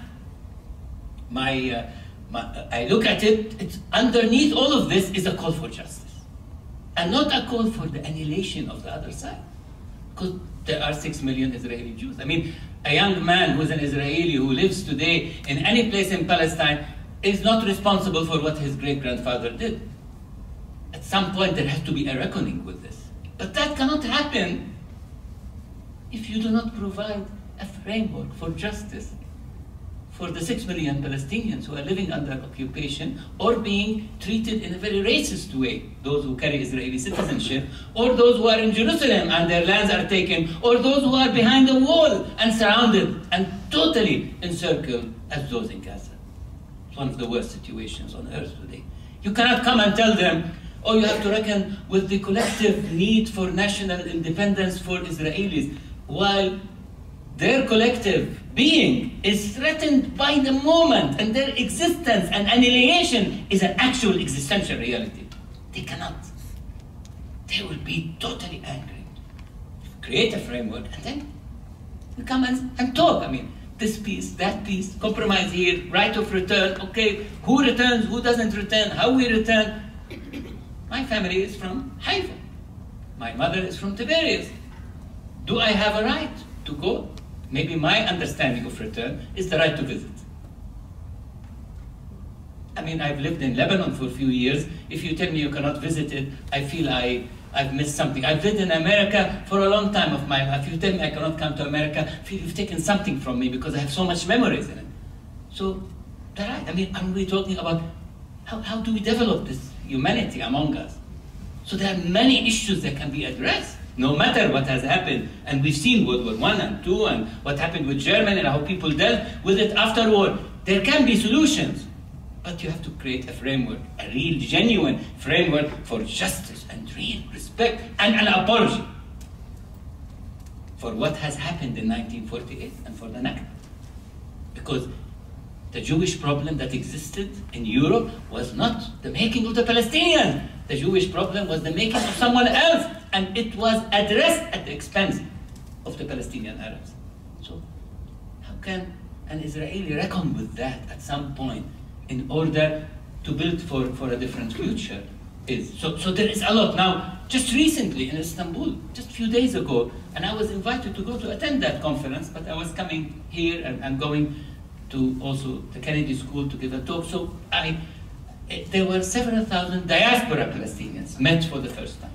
Speaker 2: my, uh, my, I look at it, it's underneath all of this is a call for justice. And not a call for the annihilation of the other side. Because there are six million Israeli Jews. I mean, a young man who's an Israeli who lives today in any place in Palestine is not responsible for what his great-grandfather did. At some point there has to be a reckoning with this. But that cannot happen if you do not provide a framework for justice for the six million Palestinians who are living under occupation or being treated in a very racist way, those who carry Israeli citizenship, or those who are in Jerusalem and their lands are taken, or those who are behind the wall and surrounded and totally encircled as those in Gaza. It's one of the worst situations on earth today. You cannot come and tell them, oh, you have to reckon with the collective need for national independence for Israelis, while their collective being is threatened by the moment, and their existence and annihilation is an actual existential reality. They cannot. They will be totally angry. Create a framework, and then we come and, and talk. I mean, this piece, that piece, compromise here, right of return, okay, who returns, who doesn't return, how we return. My family is from Haifa. My mother is from Tiberias. Do I have a right to go? Maybe my understanding of return is the right to visit. I mean, I've lived in Lebanon for a few years. If you tell me you cannot visit it, I feel I, I've missed something. I've lived in America for a long time of my life. If you tell me I cannot come to America, I feel you've taken something from me because I have so much memories in it. So, the right, I mean, are we talking about how, how do we develop this humanity among us? So there are many issues that can be addressed. no matter what has happened. And we've seen World War One and Two and what happened with Germany and how people dealt with it after war. There can be solutions, but you have to create a framework, a real, genuine framework for justice and real respect and an apology for what has happened in nineteen forty-eight and for the Nakba. Because the Jewish problem that existed in Europe was not the making of the Palestinians. The Jewish problem was the making of someone else, and it was addressed at the expense of the Palestinian Arabs. So how can an Israeli reckon with that at some point in order to build for, for a different future? Is so, so there is a lot. Now, just recently in Istanbul, just a few days ago, and I was invited to go to attend that conference, but I was coming here and, and going to also the Kennedy School to give a talk. So I, it, there were several thousand diaspora Palestinians met for the first time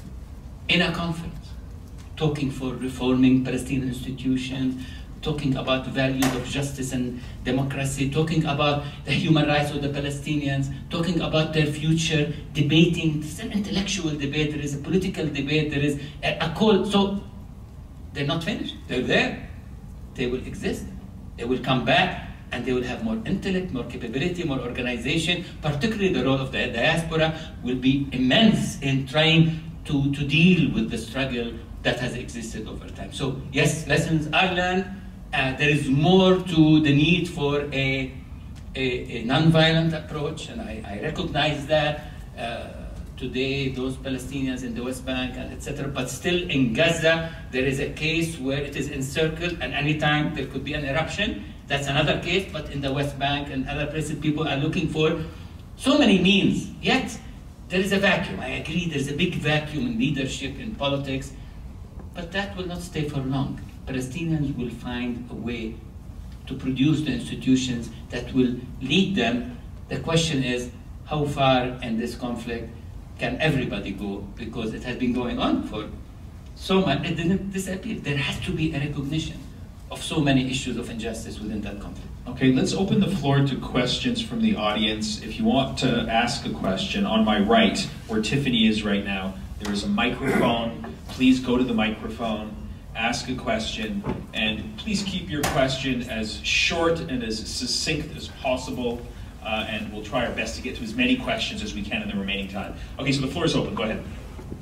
Speaker 2: in a conference, talking for reforming Palestinian institutions, talking about values of justice and democracy, talking about the human rights of the Palestinians, talking about their future, debating. It's an intellectual debate, there is a political debate, there is a, a call. So they're not finished, they're there. They will exist, they will come back, and they will have more intellect, more capability, more organization. Particularly the role of the diaspora will be immense in trying to, to deal with the struggle that has existed over time. So yes, lessons are learned. Uh, there is more to the need for a, a, a non-violent approach, and I, I recognize that. Uh, today, those Palestinians in the West Bank, and et cetera, but still in Gaza, there is a case where it is encircled, and anytime there could be an eruption. That's another case, but in the West Bank and other places, people are looking for so many means, yet there is a vacuum. I agree, there's a big vacuum in leadership, in politics, but that will not stay for long. Palestinians will find a way to produce the institutions that will lead them. The question is, how far in this conflict can everybody go? Because it has been going on for so much, it didn't disappear. There has to be a recognition of so many issues of injustice within that conflict.
Speaker 1: Okay, let's open the floor to questions from the audience. If you want to ask a question, on my right, where Tiffany is right now, there is a microphone. Please go to the microphone, ask a question, and please keep your question as short and as succinct as possible, uh, and we'll try our best to get to as many questions as we can in the remaining time. Okay, so the floor is open. Go ahead.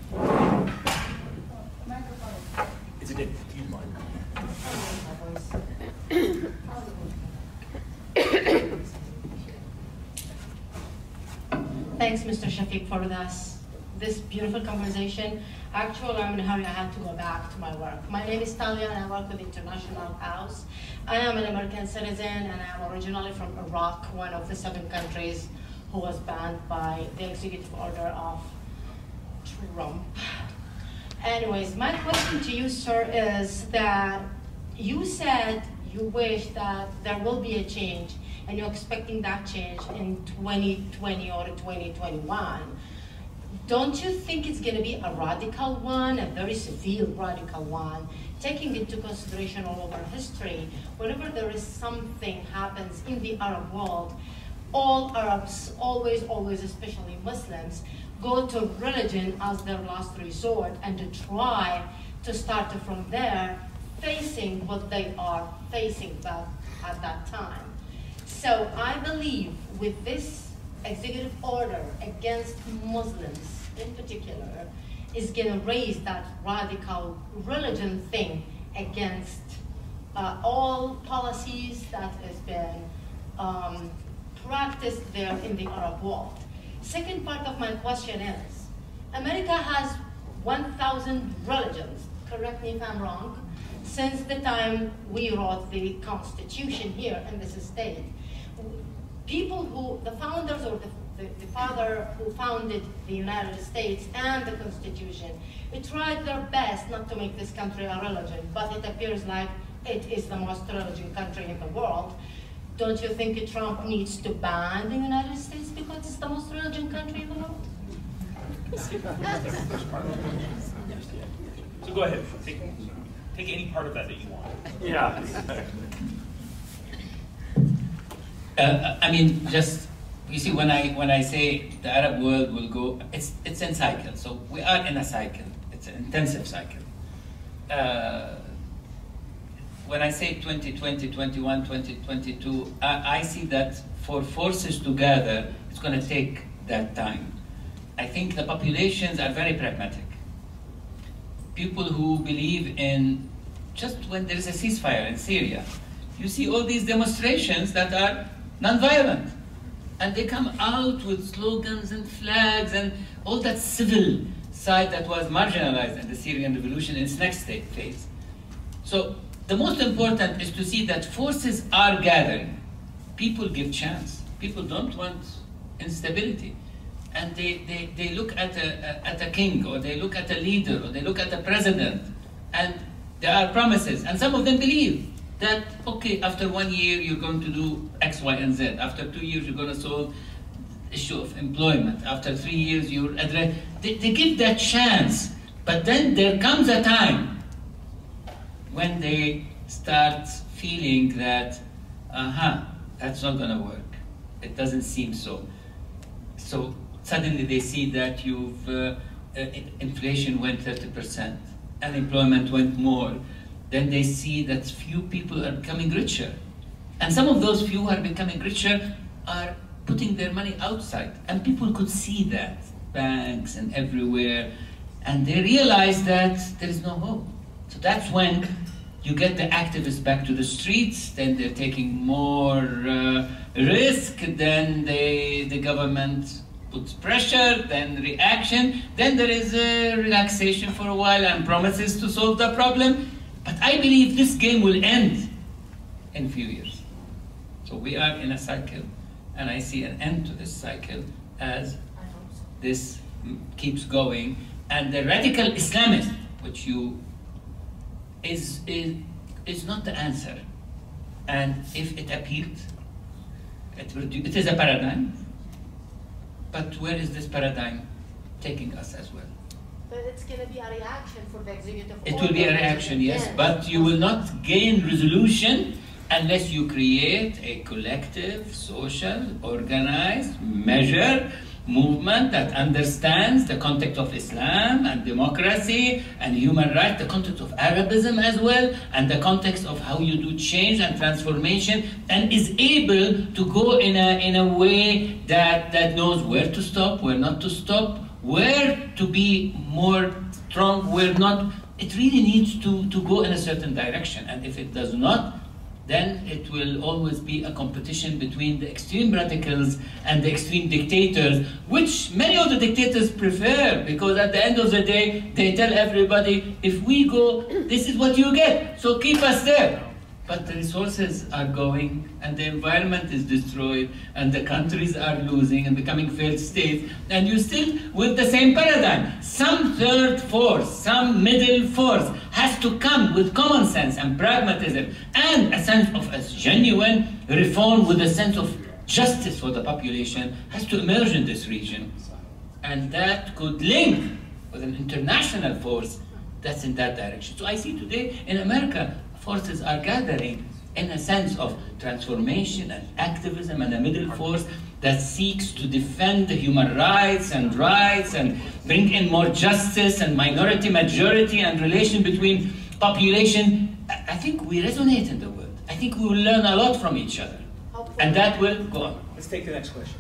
Speaker 1: Is it in?
Speaker 3: Thanks, Mister Shafeeq, for this, this beautiful conversation. Actually, I'm in a hurry. I have to go back to my work. My name is Talia, and I work with International House. I am an American citizen, and I am originally from Iraq, one of the seven countries who was banned by the executive order of Trump. Anyways, my question to you, sir, is that you said you wish that there will be a change, and you're expecting that change in twenty twenty or twenty twenty-one. Don't you think it's going to be a radical one, a very severe radical one, taking into consideration all over history? Whenever there is something happens in the Arab world, all Arabs, always, always, especially Muslims, go to religion as their last resort and to try to start from there, facing what they are facing that, at that time. So I believe with this executive order against Muslims in particular is going to raise that radical religion thing against uh, all policies that has been um, practiced there in the Arab world. Second part of my question is, America has one thousand religions, correct me if I'm wrong, since the time we wrote the Constitution here in this state. People who, the founders or the, the, the father who founded the United States and the Constitution, they tried their best not to make this country a religion, but it appears like it is the most religious country in the world. Don't you think Trump needs to ban the United States because it's the most religious country in the world?
Speaker 1: So go ahead, take, take any part of that that you want.
Speaker 4: Yeah.
Speaker 2: Uh, I mean, just, you see, when I when I say the Arab world will go, it's it's in cycle. So we are in a cycle. It It's an intensive cycle. Uh, when I say twenty twenty, twenty-one, twenty twenty-two, I, I see that for forces to gather, it's going to take that time. I think the populations are very pragmatic. People who believe in, just when there is a ceasefire in Syria, you see all these demonstrations that are non-violent. And they come out with slogans and flags and all that civil side that was marginalized in the Syrian revolution in its next phase. So the most important is to see that forces are gathering. People give chance. People don't want instability. And they, they, they look at a, at a king, or they look at a leader, or they look at a president, and there are promises. And some of them believe that, okay, after one year you're going to do X, Y, and Z. After two years you're going to solve the issue of employment. After three years you're address. They, they give that chance. But then there comes a time when they start feeling that, uh-huh, that's not going to work. It doesn't seem so. So suddenly they see that you've, uh, uh, inflation went thirty percent, unemployment went more. Then they see that few people are becoming richer. And some of those few who are becoming richer are putting their money outside. And people could see that, banks and everywhere. And they realize that there is no hope. So that's when you get the activists back to the streets, then they're taking more uh, risk, then they, the government puts pressure, then reaction, then there is a relaxation for a while and promises to solve the problem. But I believe this game will end in a few years. So we are in a cycle, and I see an end to this cycle as this keeps going. And the radical Islamist, which you is, is, is not the answer. And if it appeared, it, it is a paradigm. But where is this paradigm taking us as well?
Speaker 3: But it's going to be a reaction for the executive order.
Speaker 2: It will be a reaction, yes, but you will not gain resolution unless you create a collective, social, organized, measured movement that understands the context of Islam and democracy and human rights, the context of Arabism as well, and the context of how you do change and transformation, and is able to go in a, in a way that, that knows where to stop, where not to stop, where to be more strong, where not. It really needs to, to go in a certain direction. And if it does not, then it will always be a competition between the extreme radicals and the extreme dictators, which many of the dictators prefer, because at the end of the day, they tell everybody, if we go, this is what you get, so keep us there. But the resources are going, and the environment is destroyed, and the countries are losing and becoming failed states, and you still with the same paradigm. Some third force, some middle force has to come with common sense and pragmatism and a sense of a genuine reform with a sense of justice for the population has to emerge in this region. And that could link with an international force that's in that direction. So I see today in America, forces are gathering in a sense of transformation and activism, and a middle force that seeks to defend the human rights and rights and bring in more justice and minority majority and relation between population. I think we resonate in the world. I think we will learn a lot from each other. And that will go on.
Speaker 4: Let's take the next question.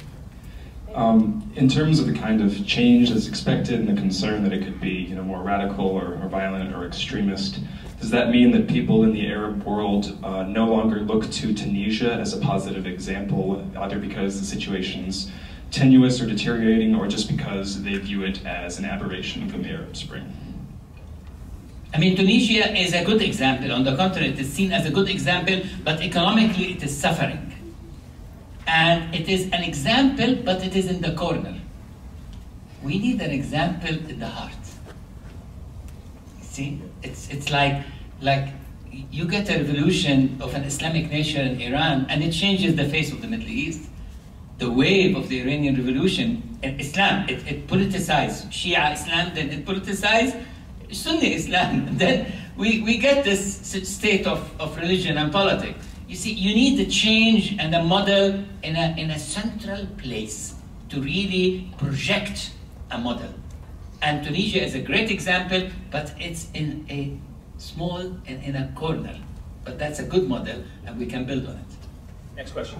Speaker 5: Um, in terms of the kind of change that's expected and the concern that it could be, you know, more radical or, or violent or extremist, does that mean that people in the Arab world uh, no longer look to Tunisia as a positive example, either because the situation's tenuous or deteriorating, or just because they view it as an aberration from the Arab Spring?
Speaker 2: I mean, Tunisia is a good example. On the contrary, it is seen as a good example, but economically it is suffering. And it is an example, but it is in the corner. We need an example in the heart. See, it's, it's like, like you get a revolution of an Islamic nation in Iran, and it changes the face of the Middle East. The wave of the Iranian revolution, in Islam, it, it politicized Shia Islam, then it politicized Sunni Islam. And then we, we get this state of, of religion and politics. You see, you need a change and a model in a, in a central place to really project a model. And Tunisia is a great example, but it's in a small, in, in a corner. But that's a good model, and we can build on it.
Speaker 1: Next question.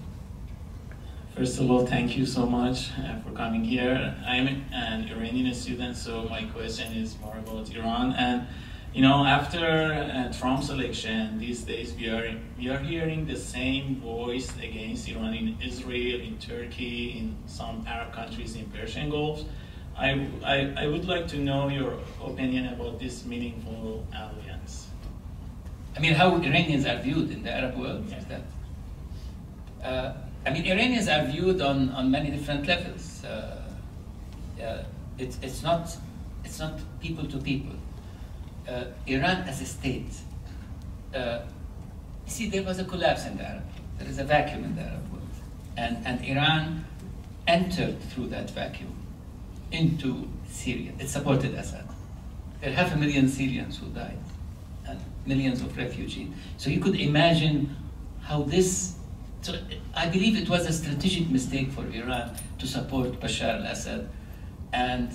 Speaker 4: First of all, thank you so much uh, for coming here. I'm an Iranian student, so my question is more about Iran. And you know, after uh, Trump's election, these days we are we are hearing the same voice against Iran in Israel, in Turkey, in some Arab countries in Persian Gulf. I, I, I would like to know your opinion about this meaningful alliance.
Speaker 2: I mean, how Iranians are viewed in the Arab world, is that? Uh, I mean, Iranians are viewed on, on many different levels. Uh, uh, it's, it's, not, it's not people to people. Uh, Iran as a state, uh, you see, there was a collapse in the Arab world. There is a vacuum in the Arab world. And, and Iran entered through that vacuum into Syria. It supported Assad. There are half a million Syrians who died and millions of refugees. So you could imagine how this, so I believe it was a strategic mistake for Iran to support Bashar al-Assad, and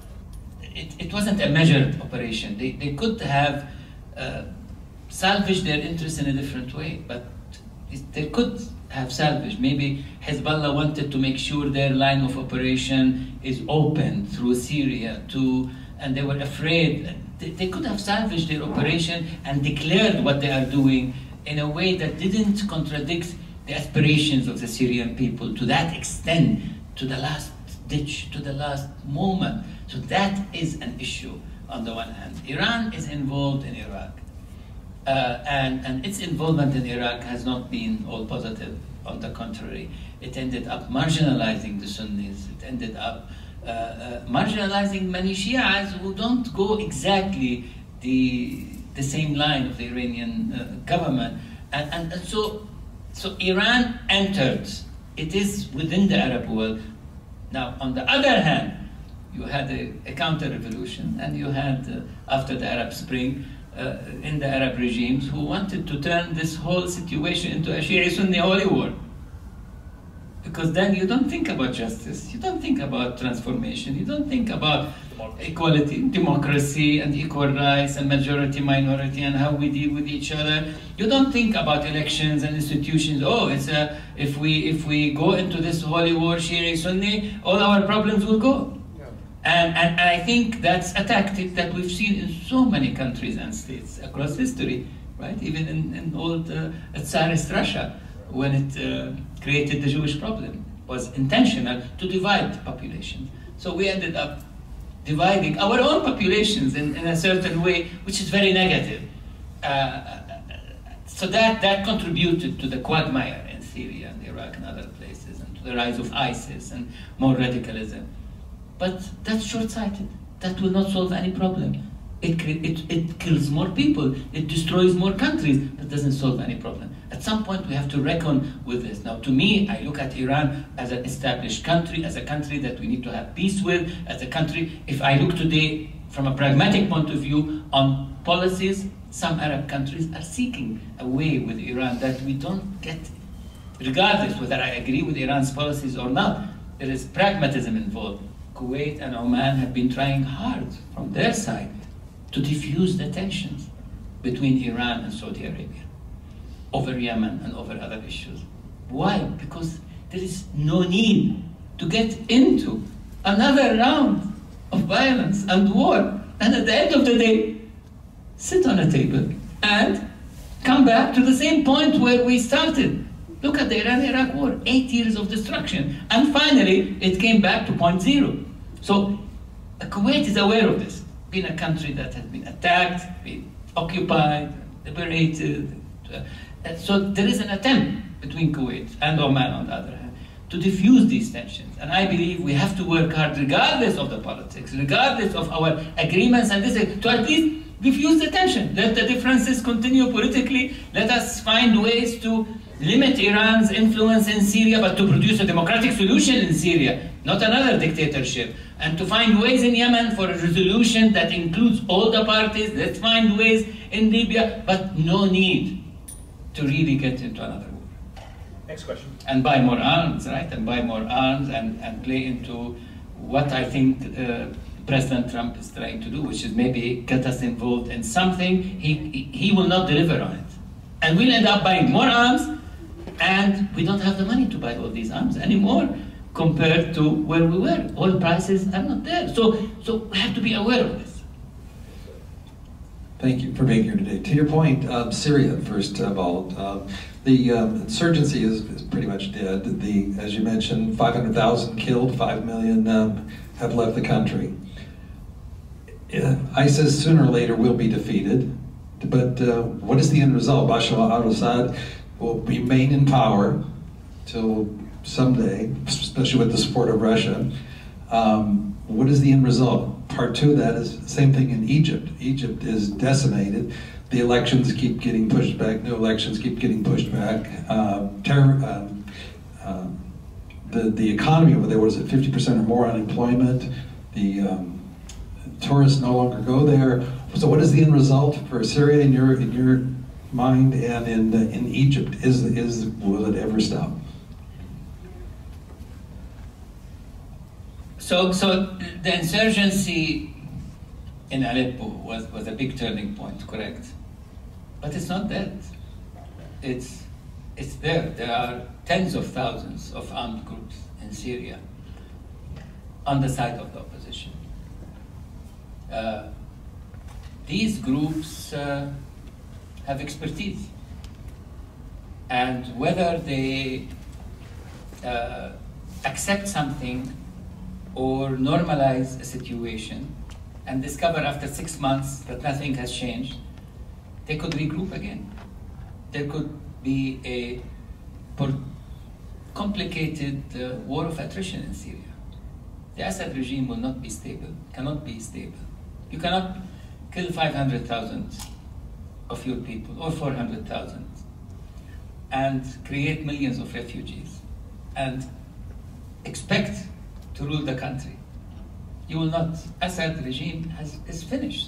Speaker 2: it, it wasn't a measured operation. They, they could have uh, salvaged their interest in a different way, but it, they could have salvaged. Maybe Hezbollah wanted to make sure their line of operation is open through Syria, to, and they were afraid. They, they could have salvaged their operation and declared what they are doing in a way that didn't contradict the aspirations of the Syrian people to that extent, to the last ditch, to the last moment. So that is an issue on the one hand. Iran is involved in Iraq. Uh, and, and its involvement in Iraq has not been all positive. On the contrary, it ended up marginalizing the Sunnis. It ended up uh, uh, marginalizing many Shias who don't go exactly the, the same line of the Iranian uh, government. And, and, and so, so Iran entered. It is within the Arab world. Now, on the other hand, you had a, a counter-revolution, and you had, uh, after the Arab Spring, Uh, in the Arab regimes who wanted to turn this whole situation into a Shia-Sunni holy war. Because then you don't think about justice, you don't think about transformation, you don't think about democracy. equality, democracy and equal rights and majority, minority and how we deal with each other. You don't think about elections and institutions. Oh, it's a, if we if we go into this holy war, Shia-Sunni, all our problems will go. And, and I think that's a tactic that we've seen in so many countries and states across history, right? Even in, in old uh, Tsarist Russia, when it uh, created the Jewish problem, was intentional to divide populations. So we ended up dividing our own populations in, in a certain way, which is very negative. Uh, so that, that contributed to the quagmire in Syria and Iraq and other places, and to the rise of ISIS and more radicalism. But that's short-sighted. That will not solve any problem. It, it, it kills more people, it destroys more countries, but doesn't solve any problem. At some point we have to reckon with this. Now to me, I look at Iran as an established country, as a country that we need to have peace with, as a country, if I look today from a pragmatic point of view on policies, some Arab countries are seeking a way with Iran that we don't get, regardless whether I agree with Iran's policies or not, there is pragmatism involved. Kuwait and Oman have been trying hard from their side to diffuse the tensions between Iran and Saudi Arabia over Yemen and over other issues. Why? Because there is no need to get into another round of violence and war. And at the end of the day, sit on a table and come back to the same point where we started. Look at the Iran-Iraq war, eight years of destruction. And finally, it came back to point zero. So Kuwait is aware of this, being a country that has been attacked, been occupied, liberated. Uh, so there is an attempt between Kuwait and Oman, on the other hand, to diffuse these tensions. And I believe we have to work hard, regardless of the politics, regardless of our agreements, and this, to at least diffuse the tension. Let the differences continue politically. Let us find ways to limit Iran's influence in Syria, but to produce a democratic solution in Syria, not another dictatorship. And to find ways in Yemen for a resolution that includes all the parties. Let's find ways in Libya, but no need to really get into another war.
Speaker 1: Next question.
Speaker 2: And buy more arms, right? And buy more arms and, and play into what I think uh, President Trump is trying to do, which is maybe get us involved in something he, he will not deliver on it. And we'll end up buying more arms, and we don't have the money to buy all these arms anymore compared to where we were. Oil prices are not there. So, so we have to be aware of this.
Speaker 6: Thank you for being here today. To your point, um, Syria, first of all, um, the um, insurgency is, is pretty much dead. The, as you mentioned, five hundred thousand killed, five million um, have left the country. Uh, ISIS sooner or later will be defeated, but uh, what is the end result? Bashar al-Assad will remain in power till someday, especially with the support of Russia. Um, what is the end result? Part two of that is the same thing in Egypt. Egypt is decimated. The elections keep getting pushed back. New elections keep getting pushed back. Uh, terror, um, um, the the economy over there, what is it, fifty percent or more unemployment. The um, tourists no longer go there. So, what is the end result for Syria in your in your mind, and in uh, in Egypt? Is is will it ever stop?
Speaker 2: So, so the insurgency in Aleppo was, was a big turning point, correct? But it's not dead. It's, it's there. There are tens of thousands of armed groups in Syria on the side of the opposition. Uh, these groups uh, have expertise. And whether they uh, accept something or normalize a situation and discover after six months that nothing has changed, they could regroup again. There could be a complicated uh, war of attrition in Syria. The Assad regime will not be stable, cannot be stable. You cannot kill five hundred thousand of your people, or four hundred thousand, and create millions of refugees, and expect to rule the country. You will not. Assad regime has, is finished.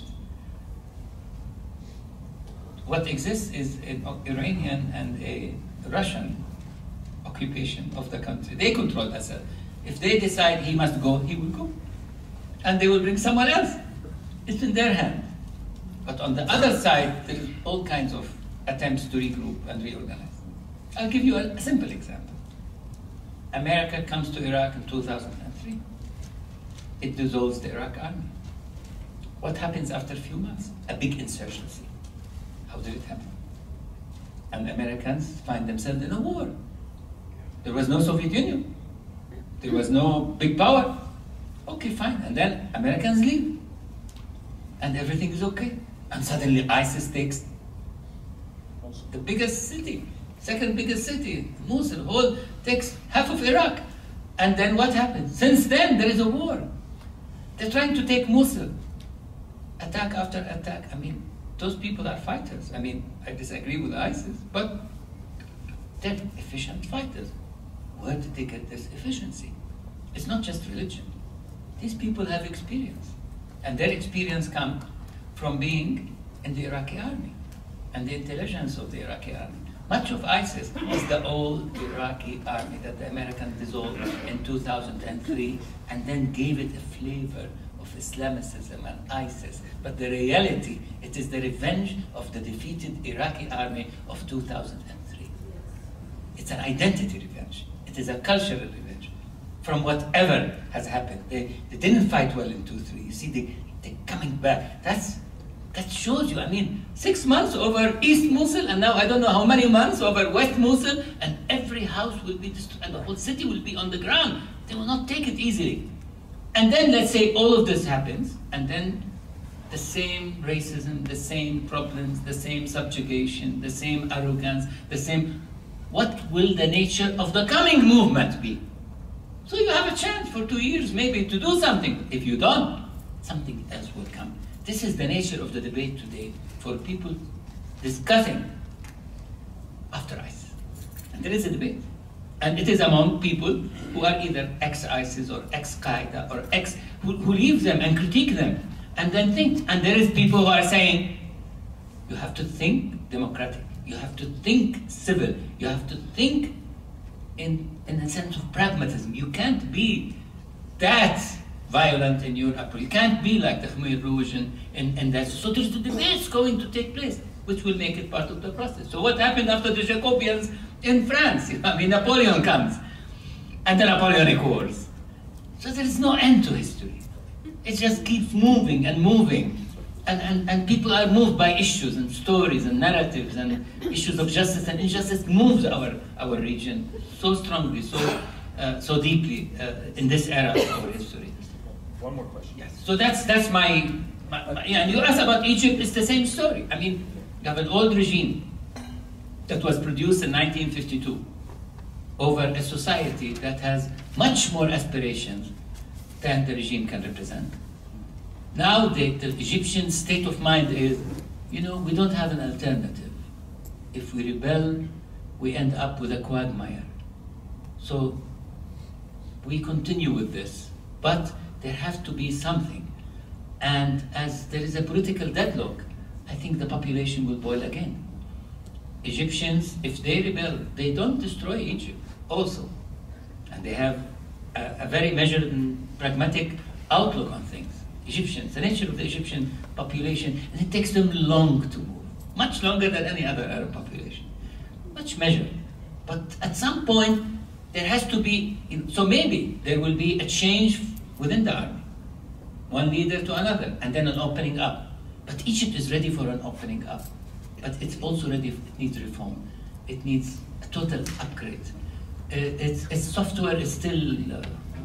Speaker 2: What exists is an Iranian and a Russian occupation of the country. They control Assad. If they decide he must go, he will go. And they will bring someone else. It's in their hand. But on the other side, there is all kinds of attempts to regroup and reorganize. I'll give you a, a simple example. America comes to Iraq in two thousand three. It dissolves the Iraq army. What happens after a few months? A big insurgency. How did it happen? And the Americans find themselves in a war. There was no Soviet Union. There was no big power. Okay, fine. And then Americans leave. And everything is okay. And suddenly ISIS takes the biggest city, second biggest city, Mosul, whole takes half of Iraq. And then what happens? Since then, there is a war. They're trying to take Mosul. Attack after attack. I mean, those people are fighters. I mean, I disagree with ISIS, but they're efficient fighters. Where did they get this efficiency? It's not just religion. These people have experience. And their experience comes from being in the Iraqi army and the intelligence of the Iraqi army. Much of ISIS is the old Iraqi army that the Americans dissolved in two thousand three and then gave it a flavor of Islamicism and ISIS. But the reality, it is the revenge of the defeated Iraqi army of two thousand three. It's an identity revenge. It is a cultural revenge from whatever has happened. They, they didn't fight well in two three. You see, they, they're coming back. That's That shows you, I mean, six months over East Mosul, and now I don't know how many months over West Mosul, and every house will be destroyed, and the whole city will be on the ground. They will not take it easily. And then let's say all of this happens, and then the same racism, the same problems, the same subjugation, the same arrogance, the same... What will the nature of the coming movement be? So you have a chance for two years maybe to do something. If you don't, something else will come. This is the nature of the debate today for people discussing after ISIS. And there is a debate. And it is among people who are either ex-ISIS or ex-Qaeda or ex, who, who leave them and critique them and then think. And there is people who are saying, you have to think democratic, you have to think civil, you have to think in, in a sense of pragmatism. You can't be that violent in your approach. You can't be like the Khmer Rouge in, in, in that. So there's the debates going to take place, which will make it part of the process. So what happened after the Jacobians in France? I mean, Napoleon comes, and the Napoleonic Wars. So there is no end to history. It just keeps moving and moving. And, and, and people are moved by issues and stories and narratives and issues of justice and injustice moves our, our region so strongly, so, uh, so deeply uh, in this era of our history.
Speaker 1: One more question.
Speaker 2: Yes. So that's, that's my, my, my yeah, and you asked about Egypt, it's the same story. I mean, you have an old regime that was produced in nineteen fifty-two over a society that has much more aspirations than the regime can represent. Now the, the Egyptian state of mind is, you know, we don't have an alternative. If we rebel, we end up with a quagmire. So we continue with this, but there has to be something. And as there is a political deadlock, I think the population will boil again. Egyptians, if they rebel, they don't destroy Egypt also. And they have a, a very measured and pragmatic outlook on things. Egyptians, the nature of the Egyptian population, and it takes them long to move, much longer than any other Arab population, much measured. But at some point, there has to be, so maybe there will be a change within the army, one leader to another, and then an opening up. But Egypt is ready for an opening up, but it's also ready, it needs reform. It needs a total upgrade. Uh, its, its software is still uh,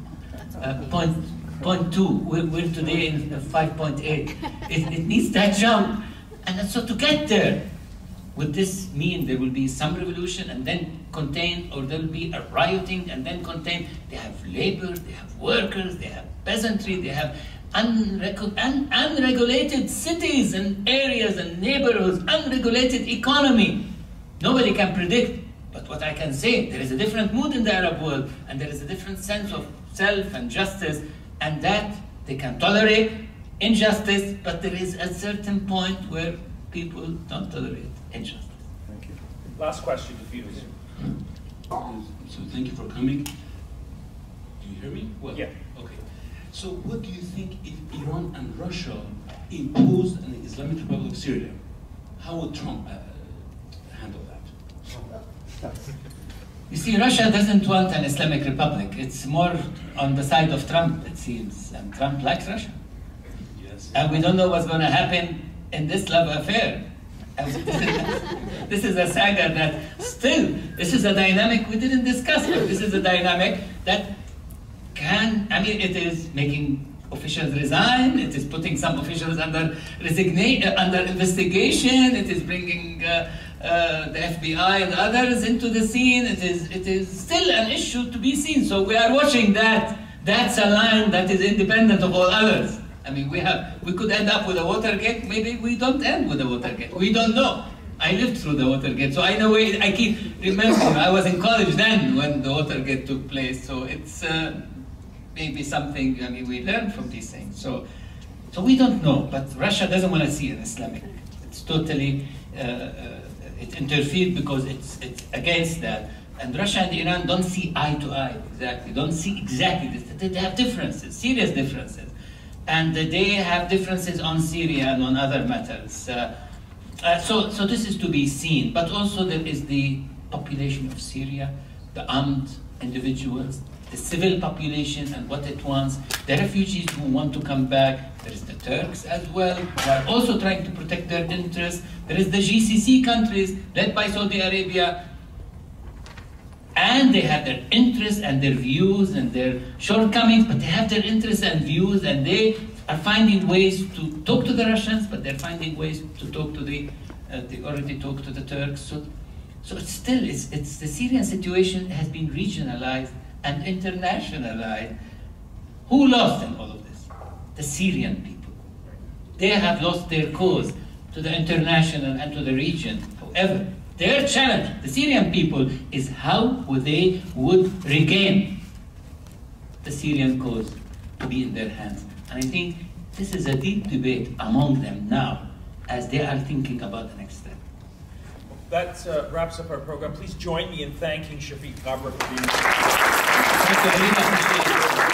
Speaker 2: uh, point, point two. We're, we're today in five point eight. It, it needs that jump. And so to get there, would this mean there will be some revolution and then contained, or there will be a rioting and then contained? They have labor, they have workers, they have peasantry, they have unregu un unregulated cities and areas and neighborhoods, unregulated economy. Nobody can predict. But what I can say, there is a different mood in the Arab world, and there is a different sense of self and justice, and that they can tolerate injustice, but there is a certain point where people don't tolerate injustice.
Speaker 1: Thank you. Last question to Fidus.
Speaker 7: So thank you for coming. Do you hear me? Well,
Speaker 1: yeah.
Speaker 7: Okay. So what do you think if Iran and Russia imposed an Islamic Republic of Syria? How would Trump uh, handle that?
Speaker 2: You see, Russia doesn't want an Islamic Republic. It's more on the side of Trump, it seems. And Trump likes Russia.
Speaker 7: Yes.
Speaker 2: And we don't know what's going to happen in this love affair. And this, is, this is a saga that still, this is a dynamic we didn't discuss, but this is a dynamic that can, I mean, it is making officials resign, it is putting some officials under resignation, under investigation, it is bringing uh, uh, the F B I and others into the scene. It is, it is still an issue to be seen. So we are watching that. That's a line that is independent of all others. I mean, we have, we could end up with a Watergate. Maybe we don't end with a Watergate. We don't know. I lived through the Watergate, so I know. It, I keep remembering. I was in college then when the Watergate took place. So it's uh, maybe something. I mean, we learn from these things. So, so we don't know. But Russia doesn't want to see an Islamic. It's totally. Uh, uh, it interfered because it's it's against that. And Russia and Iran don't see eye to eye exactly. Don't see exactly this. They have differences, serious differences. And they have differences on Syria and on other matters. Uh, uh, so, so this is to be seen. But also there is the population of Syria, the armed individuals, the civil population and what it wants, the refugees who want to come back. There is the Turks as well, who are also trying to protect their interests. There is the G C C countries led by Saudi Arabia. And they have their interests and their views and their shortcomings, but they have their interests and views, and they are finding ways to talk to the Russians, but they're finding ways to talk to the, uh, they already talk to the Turks. So, so it's still, it's, it's the Syrian situation has been regionalized and internationalized. Who lost in all of this? The Syrian people. They have lost their cause to the international and to the region. However, their challenge, the Syrian people, is how would they would regain the Syrian cause to be in their hands. And I think this is a deep debate among them now as they are thinking about the next step.
Speaker 1: That uh, wraps up our program. Please join me in thanking Shafeeq Ghabra for being here.
Speaker 2: Thank you. I really appreciate it.